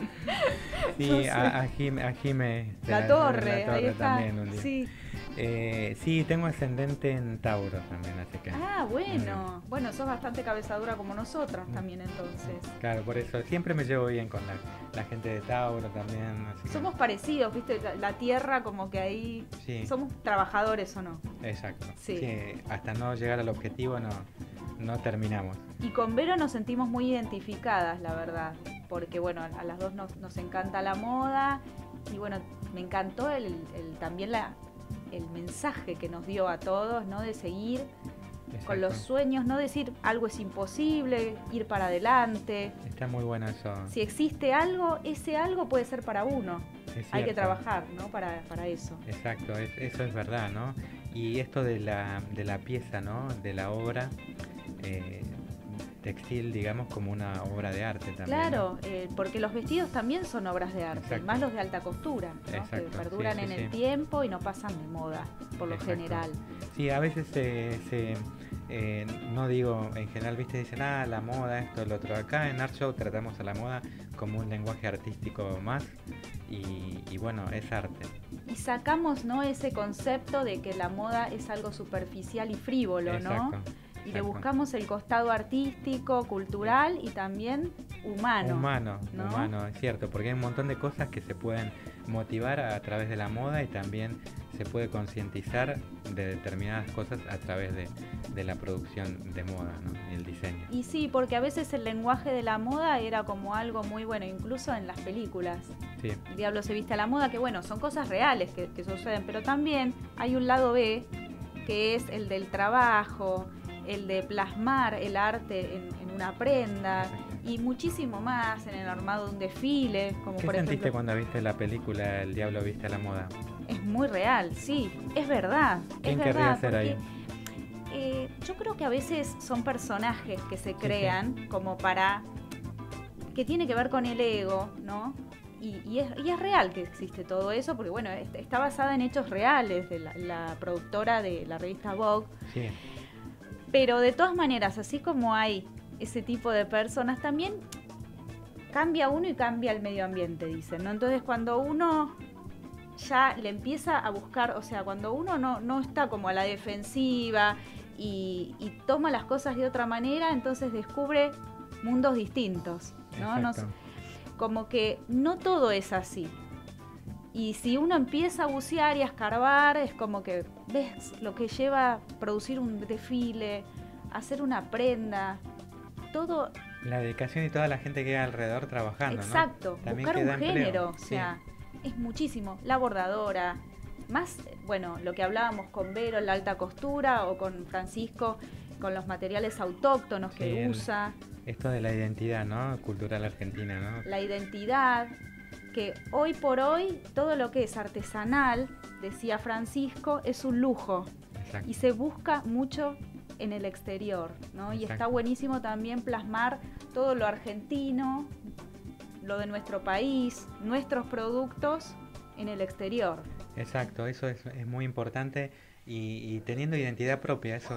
Sí, No sé. a, a Jime, a Jime de La de Torre, la ahí Torre está. también un día. Sí. Eh, sí, tengo ascendente en Tauro también, así que. Ah, bueno. Bueno, sos bastante cabezadura como nosotras también entonces. Claro, por eso siempre me llevo bien con la, la gente de Tauro también. Así que- Somos parecidos, ¿viste? La, la tierra como que ahí... Sí. Somos trabajadores o no. Exacto. Sí. Sí, hasta no llegar al objetivo no, no terminamos. Y con Vero nos sentimos muy identificadas, la verdad, porque bueno, a, a las dos nos, nos encanta la moda y bueno, me encantó el, el- también la, el mensaje que nos dio a todos, ¿no? De seguir con los Exacto. sueños, no decir algo es imposible, ir para adelante. Está muy bueno eso. Si existe algo, ese algo puede ser para uno. Es Hay que cierto. trabajar, ¿no? Para, para eso. Exacto, es- eso es verdad, ¿no? Y esto de la, de la pieza, ¿no? De la obra eh, textil, digamos, como una obra de arte también. Claro, eh, porque los vestidos también son obras de arte, Exacto. más los de alta costura, ¿no? Exacto, Que perduran sí, sí, en el sí. tiempo y no pasan de moda, por lo Exacto. general. Sí, a veces se, se, eh, no digo, en general, viste, dicen, ah, la moda, esto, lo otro. Acá en Art Show tratamos a la moda como un lenguaje artístico más y, y bueno, es arte. Y sacamos, ¿no? Ese concepto de que la moda es algo superficial y frívolo, ¿no? Exacto. Y le buscamos el costado artístico, cultural y también humano. Humano, ¿no? humano, es cierto, porque hay un montón de cosas que se pueden motivar a, a través de la moda y también se puede concientizar de determinadas cosas a través de, de la producción de moda, ¿no? Y el diseño. Y sí, porque a veces el lenguaje de la moda era como algo muy bueno, incluso en las películas. Sí. El diablo se viste a la moda, que bueno, son cosas reales que, que suceden, pero también hay un lado B, que es el del trabajo, el de plasmar el arte en, en una prenda y muchísimo más en el armado de un desfile. Como ¿Qué por sentiste ejemplo, cuando viste la película El Diablo Viste a la Moda? es muy real, sí, es verdad. ¿Quién es querría verdad, ser ahí? porque, eh, yo creo que a veces son personajes que se crean sí, sí. como para... que tiene que ver con el ego, ¿no? Y, y, es, y es real que existe todo eso, porque bueno, está basada en hechos reales de la, la productora de la revista Vogue. Sí. Pero de todas maneras, así como hay ese tipo de personas, también cambia uno y cambia el medio ambiente, dicen, ¿no? Entonces cuando uno ya le empieza a buscar, o sea, cuando uno no, no está como a la defensiva y, y toma las cosas de otra manera, entonces descubre mundos distintos, ¿no? No, como que no todo es así. Y si uno empieza a bucear y a escarbar, es como que ves lo que lleva a producir un desfile, hacer una prenda, todo... La dedicación y toda la gente que hay alrededor trabajando, exacto, ¿no? buscar un género, o sea, sí. es muchísimo. La bordadora, más, bueno, lo que hablábamos con Vero, la alta costura, o con Francisco, con los materiales autóctonos que sí, usa. Esto de la identidad, ¿no? Cultural argentina, ¿no? La identidad... que hoy por hoy todo lo que es artesanal, decía Francisco, es un lujo. Exacto. Y se busca mucho en el exterior, ¿no? Y está buenísimo también plasmar todo lo argentino, lo de nuestro país, nuestros productos en el exterior. Exacto, eso es, es muy importante y, y teniendo identidad propia, eso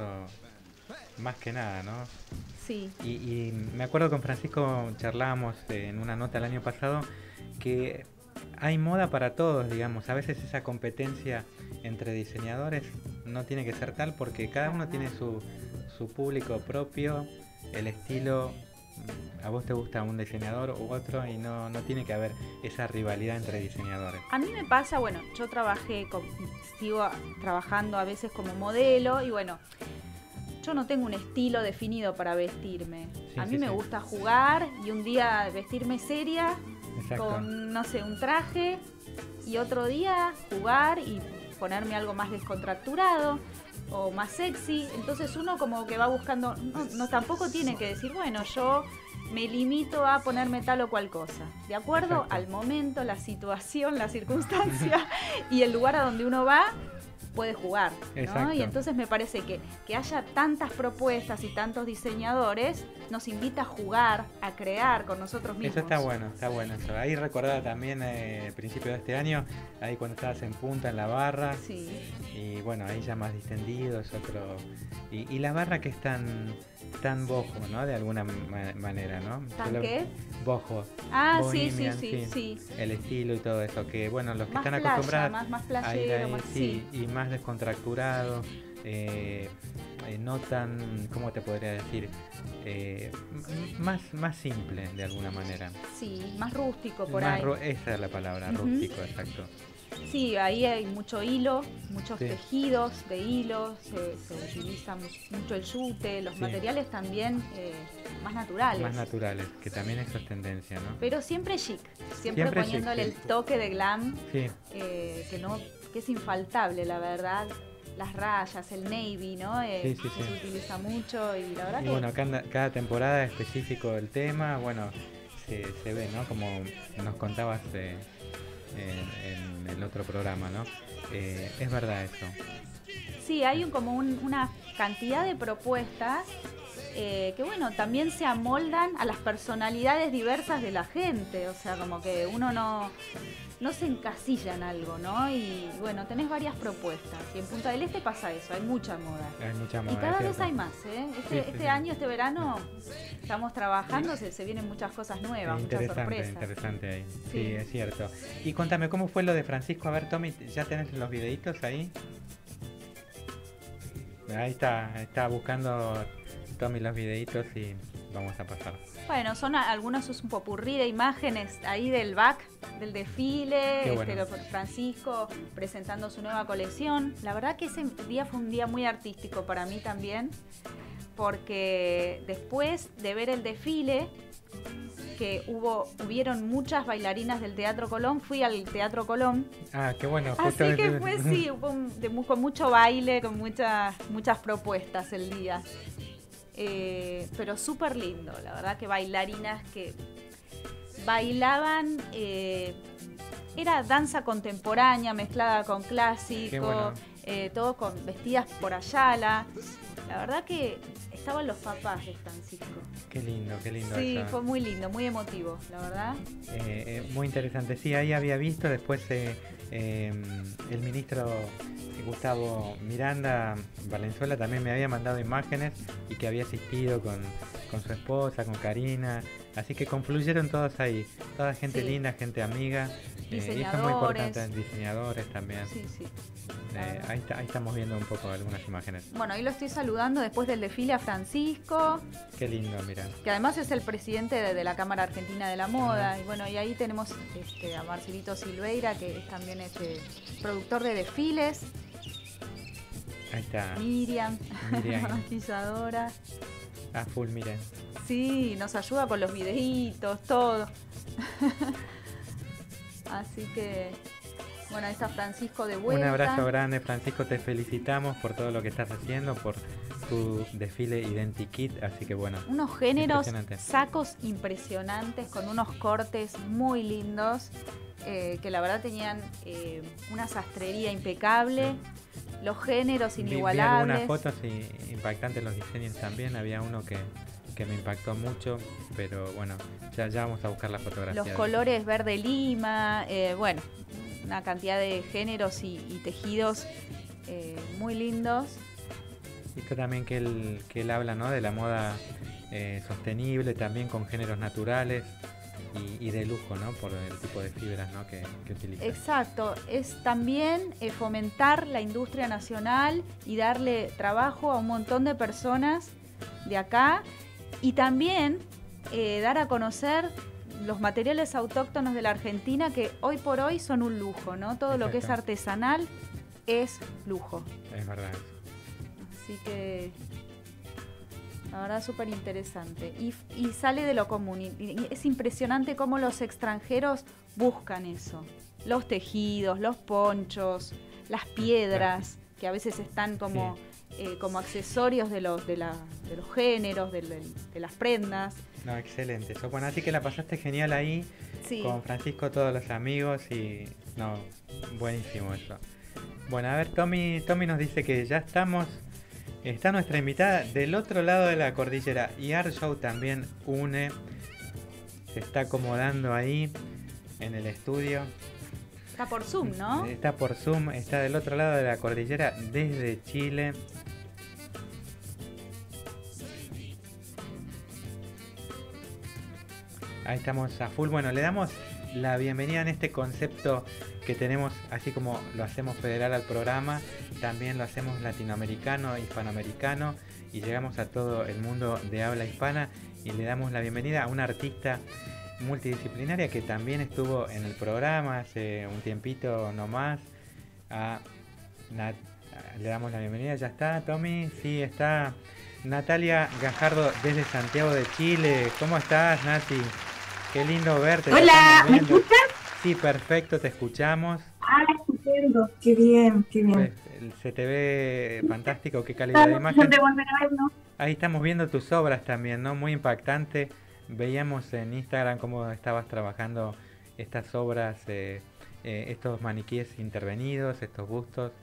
más que nada, ¿no? Sí. Y, y me acuerdo con Francisco charlábamos en una nota el año pasado que hay moda para todos, digamos. A veces esa competencia entre diseñadores no tiene que ser tal porque cada uno tiene su, su público propio, el estilo. A vos te gusta un diseñador u otro y no, no tiene que haber esa rivalidad entre diseñadores. A mí me pasa, bueno, yo trabajé, con, sigo trabajando a veces como modelo y bueno, yo no tengo un estilo definido para vestirme. Sí, a mí sí, me sí. gusta jugar y un día vestirme seria. Exacto. Con, no sé, un traje y otro día jugar y ponerme algo más descontracturado o más sexy. Entonces uno como que va buscando, no, no tampoco tiene que decir, bueno, yo me limito a ponerme tal o cual cosa. De acuerdo Exacto. al momento, la situación, la circunstancia y el lugar a donde uno va, puede jugar, ¿no? Y entonces me parece que, que haya tantas propuestas y tantos diseñadores nos invita a jugar, a crear con nosotros mismos. Eso está bueno, está bueno eso. Ahí recordaba también el eh, principio de este año, ahí cuando estabas en punta en la barra. Sí. Y bueno, ahí ya más distendido, es otro... Y, y la barra que es tan, tan bojo, ¿no? De alguna ma manera, ¿no? ¿Tan lo, qué? Bojo. Ah, Bohemian, sí, sí, sí, sí. El estilo y todo eso, que bueno, los que más están playa, acostumbrados... Más, más playero, ahí, más... Sí, sí, y más descontracturado, eh, eh, no tan, ¿cómo te podría decir? Eh, más, más simple, de alguna manera. Sí, más rústico por más ahí. Esa es la palabra, uh-huh. rústico, exacto. Sí, ahí hay mucho hilo, muchos sí. tejidos de hilo, se, se utiliza mucho el yute, los sí. materiales también eh, más naturales. Más naturales, que también eso es tendencia, ¿no? Pero siempre chic, siempre, siempre poniéndole chic, sí. el toque de glam, sí. eh, que no, que es infaltable, la verdad. Las rayas, el navy, ¿no? Eh, sí, sí, sí. Se utiliza mucho y la verdad y que... bueno, cada, cada temporada es específico del tema, bueno, se, se ve, ¿no? Como nos contabas eh, en, en el otro programa, ¿no? Eh, es verdad eso. Sí, hay un, como un, una cantidad de propuestas eh, que, bueno, también se amoldan a las personalidades diversas de la gente, o sea, como que uno no... no se encasilla en algo, ¿no? Y bueno, tenés varias propuestas. Y en Punta del Este pasa eso, hay mucha moda. Hay mucha moda. Y cada vez hay más, ¿eh? Este, sí, este sí, año, este verano, estamos trabajando, se, se vienen muchas cosas nuevas, muchas sorpresas. Interesante ahí. Sí. Sí, es cierto. Y contame, ¿cómo fue lo de Francisco? A ver, Tommy, ¿ya tenés los videitos ahí? ahí está, está buscando Tommy los videitos y vamos a pasar. Bueno, son algunos, es un popurrí de imágenes ahí del back, del desfile, bueno. este, Francisco presentando su nueva colección. La verdad que ese día fue un día muy artístico para mí también, porque después de ver el desfile, que hubo hubieron muchas bailarinas del Teatro Colón, fui al Teatro Colón. Ah, qué bueno. Así que fue, sí, hubo un, de, con mucho baile, con muchas, muchas propuestas el día. Eh, pero súper lindo, la verdad que bailarinas que bailaban, eh, era danza contemporánea mezclada con clásico, bueno. eh, todo con vestidas por Ayala. La verdad que estaban los papás de Francisco. Qué lindo, qué lindo. Sí, eso. Fue muy lindo, muy emotivo, la verdad. Eh, eh, muy interesante. Sí, ahí había visto después eh, eh, el ministro Gustavo Miranda Valenzuela también me había mandado imágenes y que había asistido con, con su esposa, con Karina. Así que confluyeron todos ahí. Toda gente sí. linda, gente amiga. Eh, y eso es muy importante. Diseñadores también. Sí, sí. Eh, ahí, ahí estamos viendo un poco algunas imágenes. Bueno, ahí lo estoy saludando después del desfile a Francisco. Qué lindo, mira. Que además es el presidente de, de la Cámara Argentina de la Moda. Uh-huh. Y bueno, y ahí tenemos este, a Marcelito Silveira, que es también este, productor de desfiles. Ahí está. Miriam, Miriam. maquilladora. A full, miren. Sí, nos ayuda con los videitos, todo. Así que, bueno, ahí está Francisco de vuelta. Un abrazo grande, Francisco, te felicitamos por todo lo que estás haciendo, por tu desfile Identikit, así que bueno. Unos géneros, sacos impresionantes, con unos cortes muy lindos, eh, que la verdad tenían eh, una sastrería impecable. Los géneros inigualables. Vi, vi algunas fotos y impactantes los diseños también. Había uno que, que me impactó mucho, pero bueno, ya, ya vamos a buscar la fotografía. Los colores verde lima, eh, bueno, una cantidad de géneros y, y tejidos eh, muy lindos. Esto también que él, que él habla, ¿no?, de la moda eh, sostenible, también con géneros naturales. Y, y de lujo, ¿no? Por el tipo de fibras, ¿no?, que, que utiliza. Exacto, es también eh, fomentar la industria nacional y darle trabajo a un montón de personas de acá y también eh, dar a conocer los materiales autóctonos de la Argentina que hoy por hoy son un lujo, ¿no? Todo Exacto. Lo que es artesanal es lujo. Es verdad. Así que la verdad, súper interesante. Y, y sale de lo común. Y, y es impresionante cómo los extranjeros buscan eso. Los tejidos, los ponchos, las piedras, que a veces están como, sí. eh, como accesorios de los, de, la, de los géneros, de, de, de las prendas. No, excelente. Eso, bueno, así que la pasaste genial ahí, sí. con Francisco, todos los amigos y... No, buenísimo eso. Bueno, a ver, Tommy, Tommy nos dice que ya estamos... Está nuestra invitada del otro lado de la cordillera y ArtShow también une, se está acomodando ahí en el estudio. Está por Zoom, ¿no? Está por Zoom, está del otro lado de la cordillera desde Chile. Ahí estamos a full. Bueno, le damos la bienvenida en este concepto que tenemos, así como lo hacemos federal al programa, también lo hacemos latinoamericano, hispanoamericano y llegamos a todo el mundo de habla hispana y le damos la bienvenida a una artista multidisciplinaria que también estuvo en el programa hace un tiempito nomás. A Nat, le damos la bienvenida, ya está, Tommy, sí, está Natalia Gajardo desde Santiago de Chile. ¿Cómo estás, Nati? Qué lindo verte. Hola, ¿me escuchas? Sí, perfecto, te escuchamos. Ah, estupendo, qué bien, qué bien. Se te ve fantástico, qué calidad de imagen. De volver a ver, ¿no? Ahí estamos viendo tus obras también, ¿no? Muy impactante. Veíamos en Instagram cómo estabas trabajando estas obras, eh, eh, estos maniquíes intervenidos, estos bustos.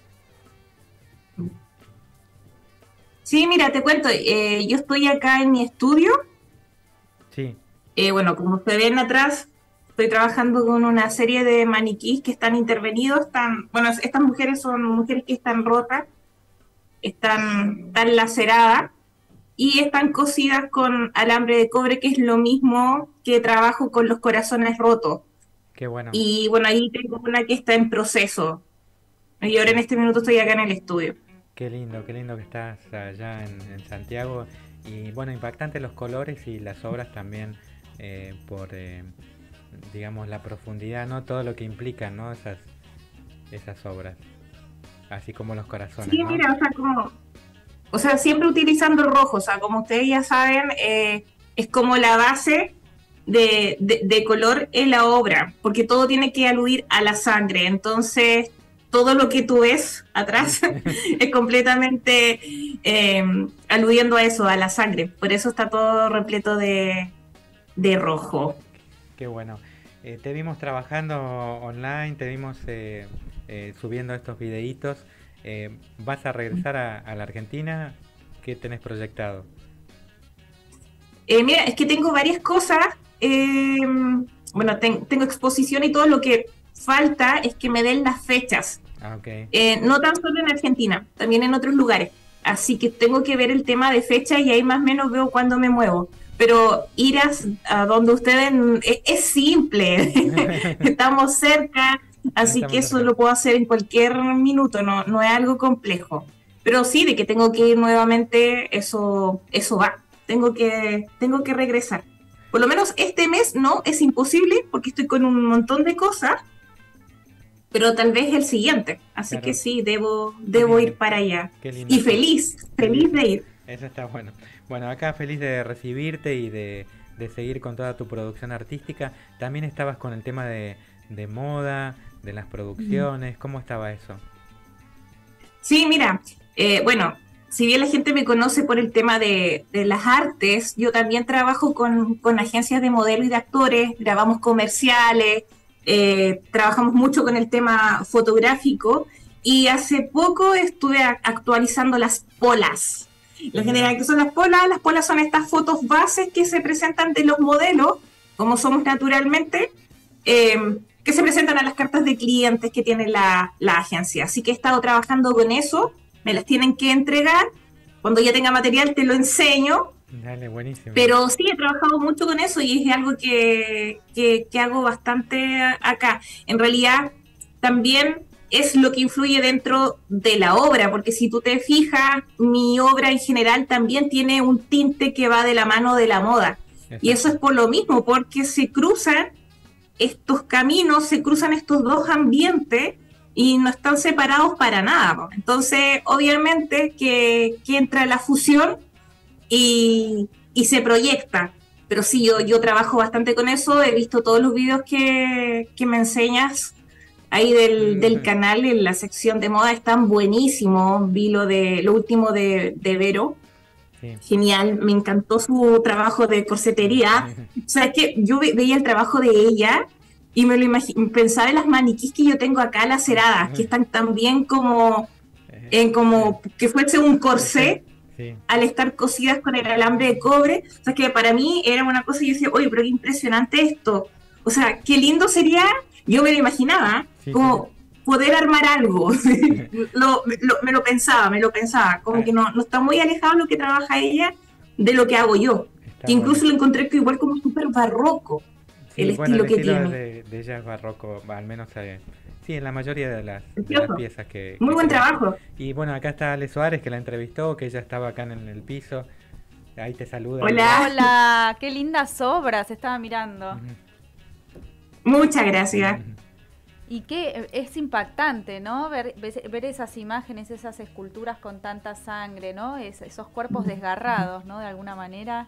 Sí, mira, te cuento, eh, yo estoy acá en mi estudio. Sí. Eh, bueno, como se ven atrás, estoy trabajando con una serie de maniquís que están intervenidos. Están, bueno, estas mujeres son mujeres que están rotas, están, están laceradas y están cosidas con alambre de cobre, que es lo mismo que trabajo con los corazones rotos. Qué bueno. Y bueno, ahí tengo una que está en proceso. Y ahora en este minuto estoy acá en el estudio. Qué lindo, qué lindo que estás allá en, en Santiago. Y bueno, impactante los colores y las obras también eh, por, eh, digamos, la profundidad, ¿no? Todo lo que implican, ¿no? Esas, esas obras. Así como los corazones, Sí, ¿no? mira, o sea, como, o sea, siempre utilizando el rojo, o sea, como ustedes ya saben, eh, es como la base de, de, de color en la obra, porque todo tiene que aludir a la sangre, entonces todo lo que tú ves atrás es completamente eh, aludiendo a eso, a la sangre, por eso está todo repleto de, de rojo. Qué bueno. Eh, te vimos trabajando online, te vimos eh, eh, subiendo estos videitos. Eh, ¿Vas a regresar a, a la Argentina? ¿Qué tenés proyectado? Eh, mira, es que tengo varias cosas. Eh, bueno, ten, tengo exposición y todo. Lo que falta es que me den las fechas. Ah, okay. Eh, no tan solo en Argentina, también en otros lugares. Así que tengo que ver el tema de fechas y ahí más o menos veo cuándo me muevo. Pero ir a, a donde ustedes es, es simple. Estamos cerca, así Estamos que eso cerca. Lo puedo hacer en cualquier minuto, no, no es algo complejo. Pero sí, de que tengo que ir nuevamente, eso, eso va. Tengo que, tengo que regresar. Por lo menos este mes no, es imposible porque estoy con un montón de cosas, pero tal vez el siguiente. Así claro. que sí, debo, debo ir para allá. Y feliz, feliz de ir. Eso está bueno. Bueno, acá feliz de recibirte y de, de seguir con toda tu producción artística. También estabas con el tema de, de moda, de las producciones. Mm. ¿Cómo estaba eso? Sí, mira, eh, bueno, si bien la gente me conoce por el tema de, de las artes, yo también trabajo con, con agencias de modelo y de actores, grabamos comerciales, eh, trabajamos mucho con el tema fotográfico y hace poco estuve a, actualizando las polas. En general, ¿qué son las polas? Las polas son estas fotos bases que se presentan de los modelos, como somos naturalmente, eh, que se presentan a las cartas de clientes que tiene la, la agencia. Así que he estado trabajando con eso, me las tienen que entregar, cuando ya tenga material te lo enseño. Dale, buenísimo. Pero sí, he trabajado mucho con eso y es algo que, que, que hago bastante acá. En realidad, también es lo que influye dentro de la obra, porque si tú te fijas, mi obra en general también tiene un tinte que va de la mano de la moda. Exacto. Y eso es por lo mismo, porque se cruzan estos caminos, se cruzan estos dos ambientes y no están separados para nada. Entonces, obviamente que, que entra la fusión y, y se proyecta. Pero sí, yo, yo trabajo bastante con eso, he visto todos los videos que, que me enseñas ahí del, del canal, en la sección de moda, están buenísimos. Vi lo de lo último de, de Vero. Sí. Genial, me encantó su trabajo de corsetería. O sea, es que yo ve, veía el trabajo de ella y me lo imagino, pensaba en las maniquís que yo tengo acá laceradas, que están tan bien como, en como que fuese un corsé. Sí. Al estar cosidas con el alambre de cobre. O sea, que para mí era una cosa y yo decía, oye, pero qué impresionante esto. O sea, qué lindo sería. Yo me lo imaginaba, sí, como sí. poder armar algo. lo, lo, me lo pensaba, me lo pensaba. Como ah. que no, no está muy alejado lo que trabaja ella de lo que hago yo. Que incluso bueno. Lo encontré que igual como súper barroco. Sí, el bueno, estilo el que estilo tiene. De, de ella es barroco, al menos eh, sí, en la mayoría de las, de las piezas que... Muy que buen creo. trabajo. Y bueno, acá está Ale Suárez, que la entrevistó, que ella estaba acá en el piso. Ahí te saluda. Hola. Hola, qué lindas obras, estaba mirando. Uh-huh. Muchas gracias. Uh-huh. Y que es impactante, ¿no? Ver, ver esas imágenes, esas esculturas con tanta sangre, ¿no? Es, esos cuerpos desgarrados, ¿no? De alguna manera.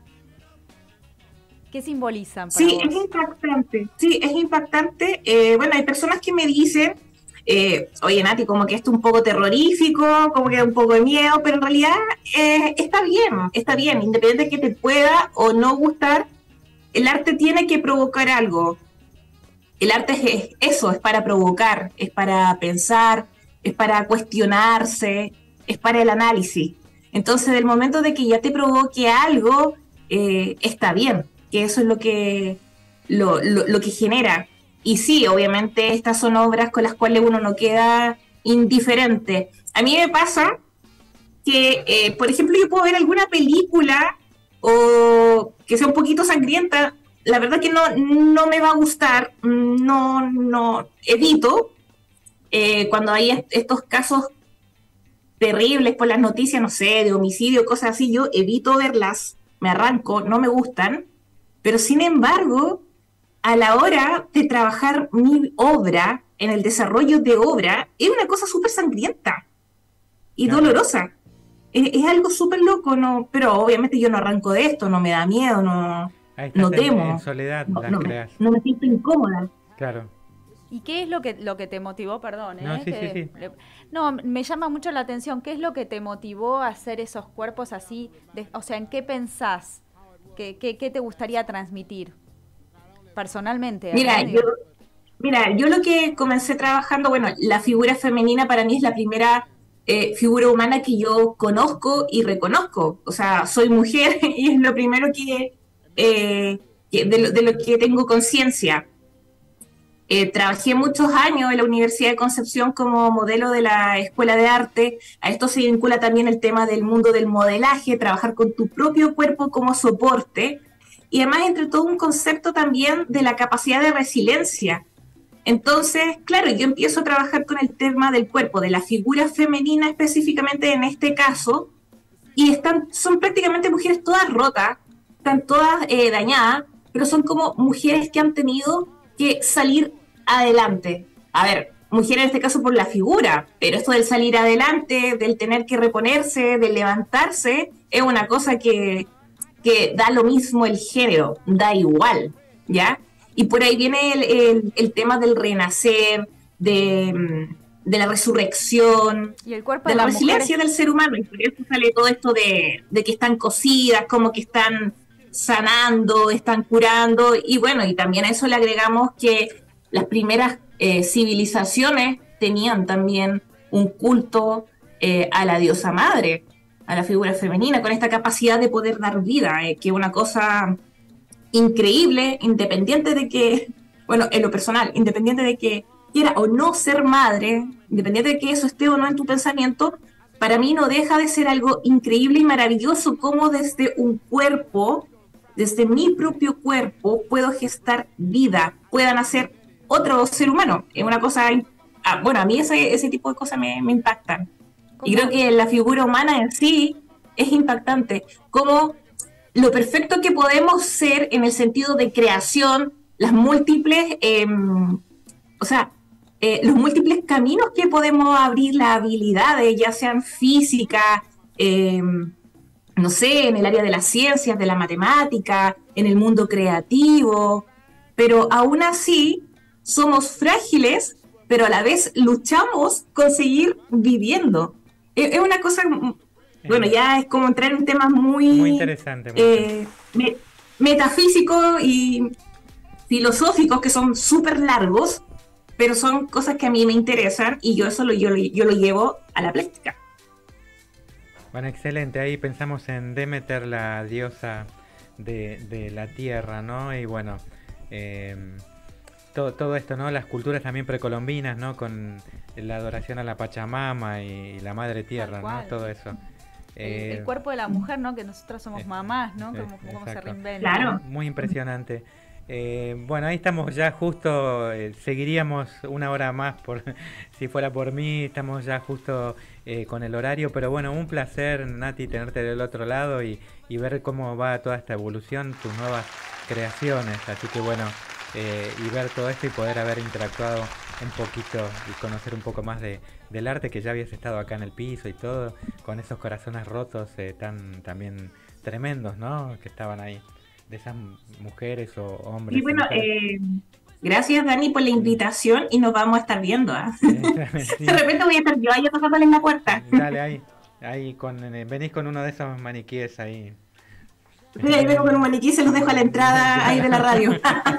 ¿Qué simbolizan para Sí, vos? Es impactante. Sí, es impactante. Eh, bueno, hay personas que me dicen, eh, oye, Nati, como que esto es un poco terrorífico, como que da un poco de miedo, pero en realidad eh, está bien, está bien. Independiente de que te pueda o no gustar, el arte tiene que provocar algo. El arte es eso, es para provocar, es para pensar, es para cuestionarse, es para el análisis. Entonces, del momento de que ya te provoque algo, eh, está bien, que eso es lo que, lo, lo, lo que genera. Y sí, obviamente estas son obras con las cuales uno no queda indiferente. A mí me pasa que, eh, por ejemplo, yo puedo ver alguna película o que sea un poquito sangrienta, la verdad que no, no me va a gustar, no, no evito eh, cuando hay est- estos casos terribles por las noticias, no sé, de homicidio, cosas así, yo evito verlas, me arranco, no me gustan, pero sin embargo, a la hora de trabajar mi obra, en el desarrollo de obra, es una cosa súper sangrienta y claro. dolorosa. Es, es algo súper loco, ¿no? Pero obviamente yo no arranco de esto, no me da miedo, no, no temo. En soledad no, las no, creas. Me, no me siento incómoda. Claro. ¿Y qué es lo que, lo que te motivó? Perdón, ¿eh? No, sí, que, sí, sí. No, me llama mucho la atención. ¿Qué es lo que te motivó a hacer esos cuerpos así? De, o sea, ¿en qué pensás? ¿Qué, qué, qué te gustaría transmitir? Personalmente. Mira, ¿no? yo, mira, yo lo que comencé trabajando, bueno, la figura femenina para mí es la primera eh, figura humana que yo conozco y reconozco. O sea, soy mujer y es lo primero que, eh, que de, lo, de lo que tengo conciencia. Eh, trabajé muchos años en la Universidad de Concepción como modelo de la Escuela de Arte. A esto se vincula también el tema del mundo del modelaje, trabajar con tu propio cuerpo como soporte. Y además entre todo un concepto también de la capacidad de resiliencia. Entonces, claro, yo empiezo a trabajar con el tema del cuerpo, de la figura femenina específicamente en este caso, y están, son prácticamente mujeres todas rotas, están todas eh, dañadas, pero son como mujeres que han tenido que salir adelante. A ver, mujeres en este caso por la figura, pero esto del salir adelante, del tener que reponerse, del levantarse, es una cosa que, que da lo mismo el género, da igual, ¿ya? Y por ahí viene el, el, el tema del renacer, de, de la resurrección, ¿Y el cuerpo de, de la las resiliencia mujeres? del ser humano, y por eso sale todo esto de, de que están cosidas, como que están sanando, están curando, y bueno, y también a eso le agregamos que las primeras eh, civilizaciones tenían también un culto eh, a la diosa madre, a la figura femenina, con esta capacidad de poder dar vida, eh, que es una cosa increíble, independiente de que, bueno, en lo personal, independiente de que quiera o no ser madre, independiente de que eso esté o no en tu pensamiento, para mí no deja de ser algo increíble y maravilloso como desde un cuerpo, desde mi propio cuerpo, puedo gestar vida, puedan hacer otro ser humano. Es una cosa, ah, bueno, a mí ese, ese tipo de cosas me, me impactan. Y creo que la figura humana en sí es impactante, como lo perfecto que podemos ser en el sentido de creación, las múltiples, eh, o sea, eh, los múltiples caminos que podemos abrir, las habilidades, ya sean físicas, eh, no sé, en el área de las ciencias, de la matemática, en el mundo creativo, pero aún así somos frágiles, pero a la vez luchamos con seguir viviendo. Es, es una cosa, bueno, ya es como entrar en temas muy, muy interesante, muy eh, me, metafísicos y filosóficos que son súper largos, pero son cosas que a mí me interesan y yo eso lo, yo, yo lo llevo a la práctica. Bueno, excelente. Ahí pensamos en Demeter, la diosa de, de la tierra, ¿no? Y bueno, eh, todo, todo esto, ¿no? Las culturas también precolombinas, ¿no? Con la adoración a la Pachamama y la Madre Tierra, ¿no? Todo eso. El, Eh, el cuerpo de la mujer, ¿no? Que nosotras somos mamás, ¿no? eh, Como, como se exacto. reinventa. Claro. Muy impresionante. Eh, bueno, ahí estamos ya justo, eh, seguiríamos una hora más por si fuera por mí, estamos ya justo eh, con el horario, pero bueno, un placer, Nati, tenerte del otro lado y, y ver cómo va toda esta evolución, tus nuevas creaciones, así que bueno, eh, y ver todo esto y poder haber interactuado un poquito y conocer un poco más de, del arte, que ya habías estado acá en el piso y todo, con esos corazones rotos eh, tan también tremendos, ¿no? Que estaban ahí, de esas mujeres o hombres. Y bueno, mujeres. eh, gracias Dani por la invitación y nos vamos a estar viendo. ¿eh? Sí. De repente voy a estar yo ahí tocándole en la puerta. Dale, ahí, ahí con, eh, venís con uno de esos maniquíes ahí. Sí, ahí vengo con un maniquí y se los dejo a la entrada ahí de la radio.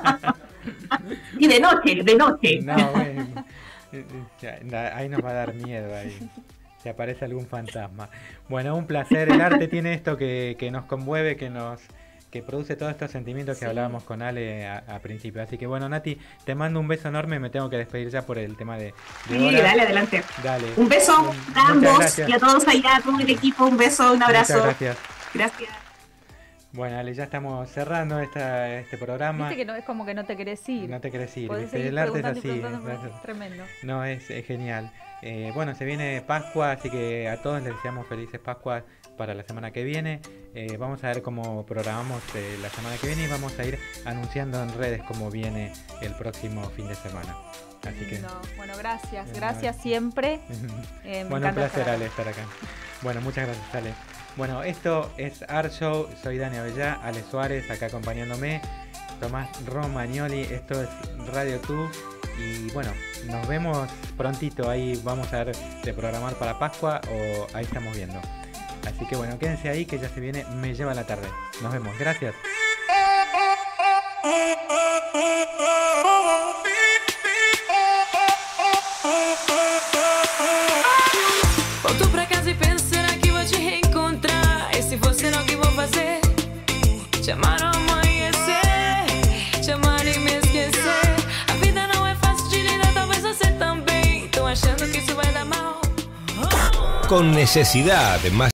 Y de noche, de noche. No, bueno, ya, ahí nos va a dar miedo ahí. Si aparece algún fantasma. Bueno, un placer. El arte tiene esto que, que nos conmueve, que nos que produce todos estos sentimientos que Sí. hablábamos con Ale a, a principio. Así que bueno, Nati, te mando un beso enorme. Me tengo que despedir ya por el tema de, de Sí, hora. dale, adelante. Dale. Un beso a Muchas ambos gracias. y a todos allá, a todo el equipo. Un beso, un abrazo. Muchas gracias. Gracias. Bueno, Ale, ya estamos cerrando esta, este programa. Viste que no, es como que no te querés ir. No te querés ir, Podés ¿viste? seguir El arte es preguntando y así. preguntando, tremendo. No, es, es genial. Eh, bueno, se viene Pascua, así que a todos les deseamos felices Pascuas para la semana que viene. Eh, vamos a ver cómo programamos eh, la semana que viene y vamos a ir anunciando en redes cómo viene el próximo fin de semana. Así que, no, bueno, gracias, gracias siempre. Eh, me bueno, un placer, estar Ale, estar acá. Bueno, muchas gracias, Ale. Bueno, esto es Art Show, soy Dani Avellá, Ale Suárez acá acompañándome, Tomás Romagnoli, esto es Radio Tú y bueno, nos vemos prontito, ahí vamos a ver de programar para Pascua o ahí estamos viendo. Así que bueno, quédense ahí que ya se viene Me Lleva la Tarde. Nos vemos, gracias. Volto pra casa e penso, será que vou te reencontrar? E se você não, o que vou fazer? Te amar ao amanhecer, te amar e me esquecer. A vida não é fácil de lidar, talvez você também. Tô achando que isso vai dar mal. Con necesidad, más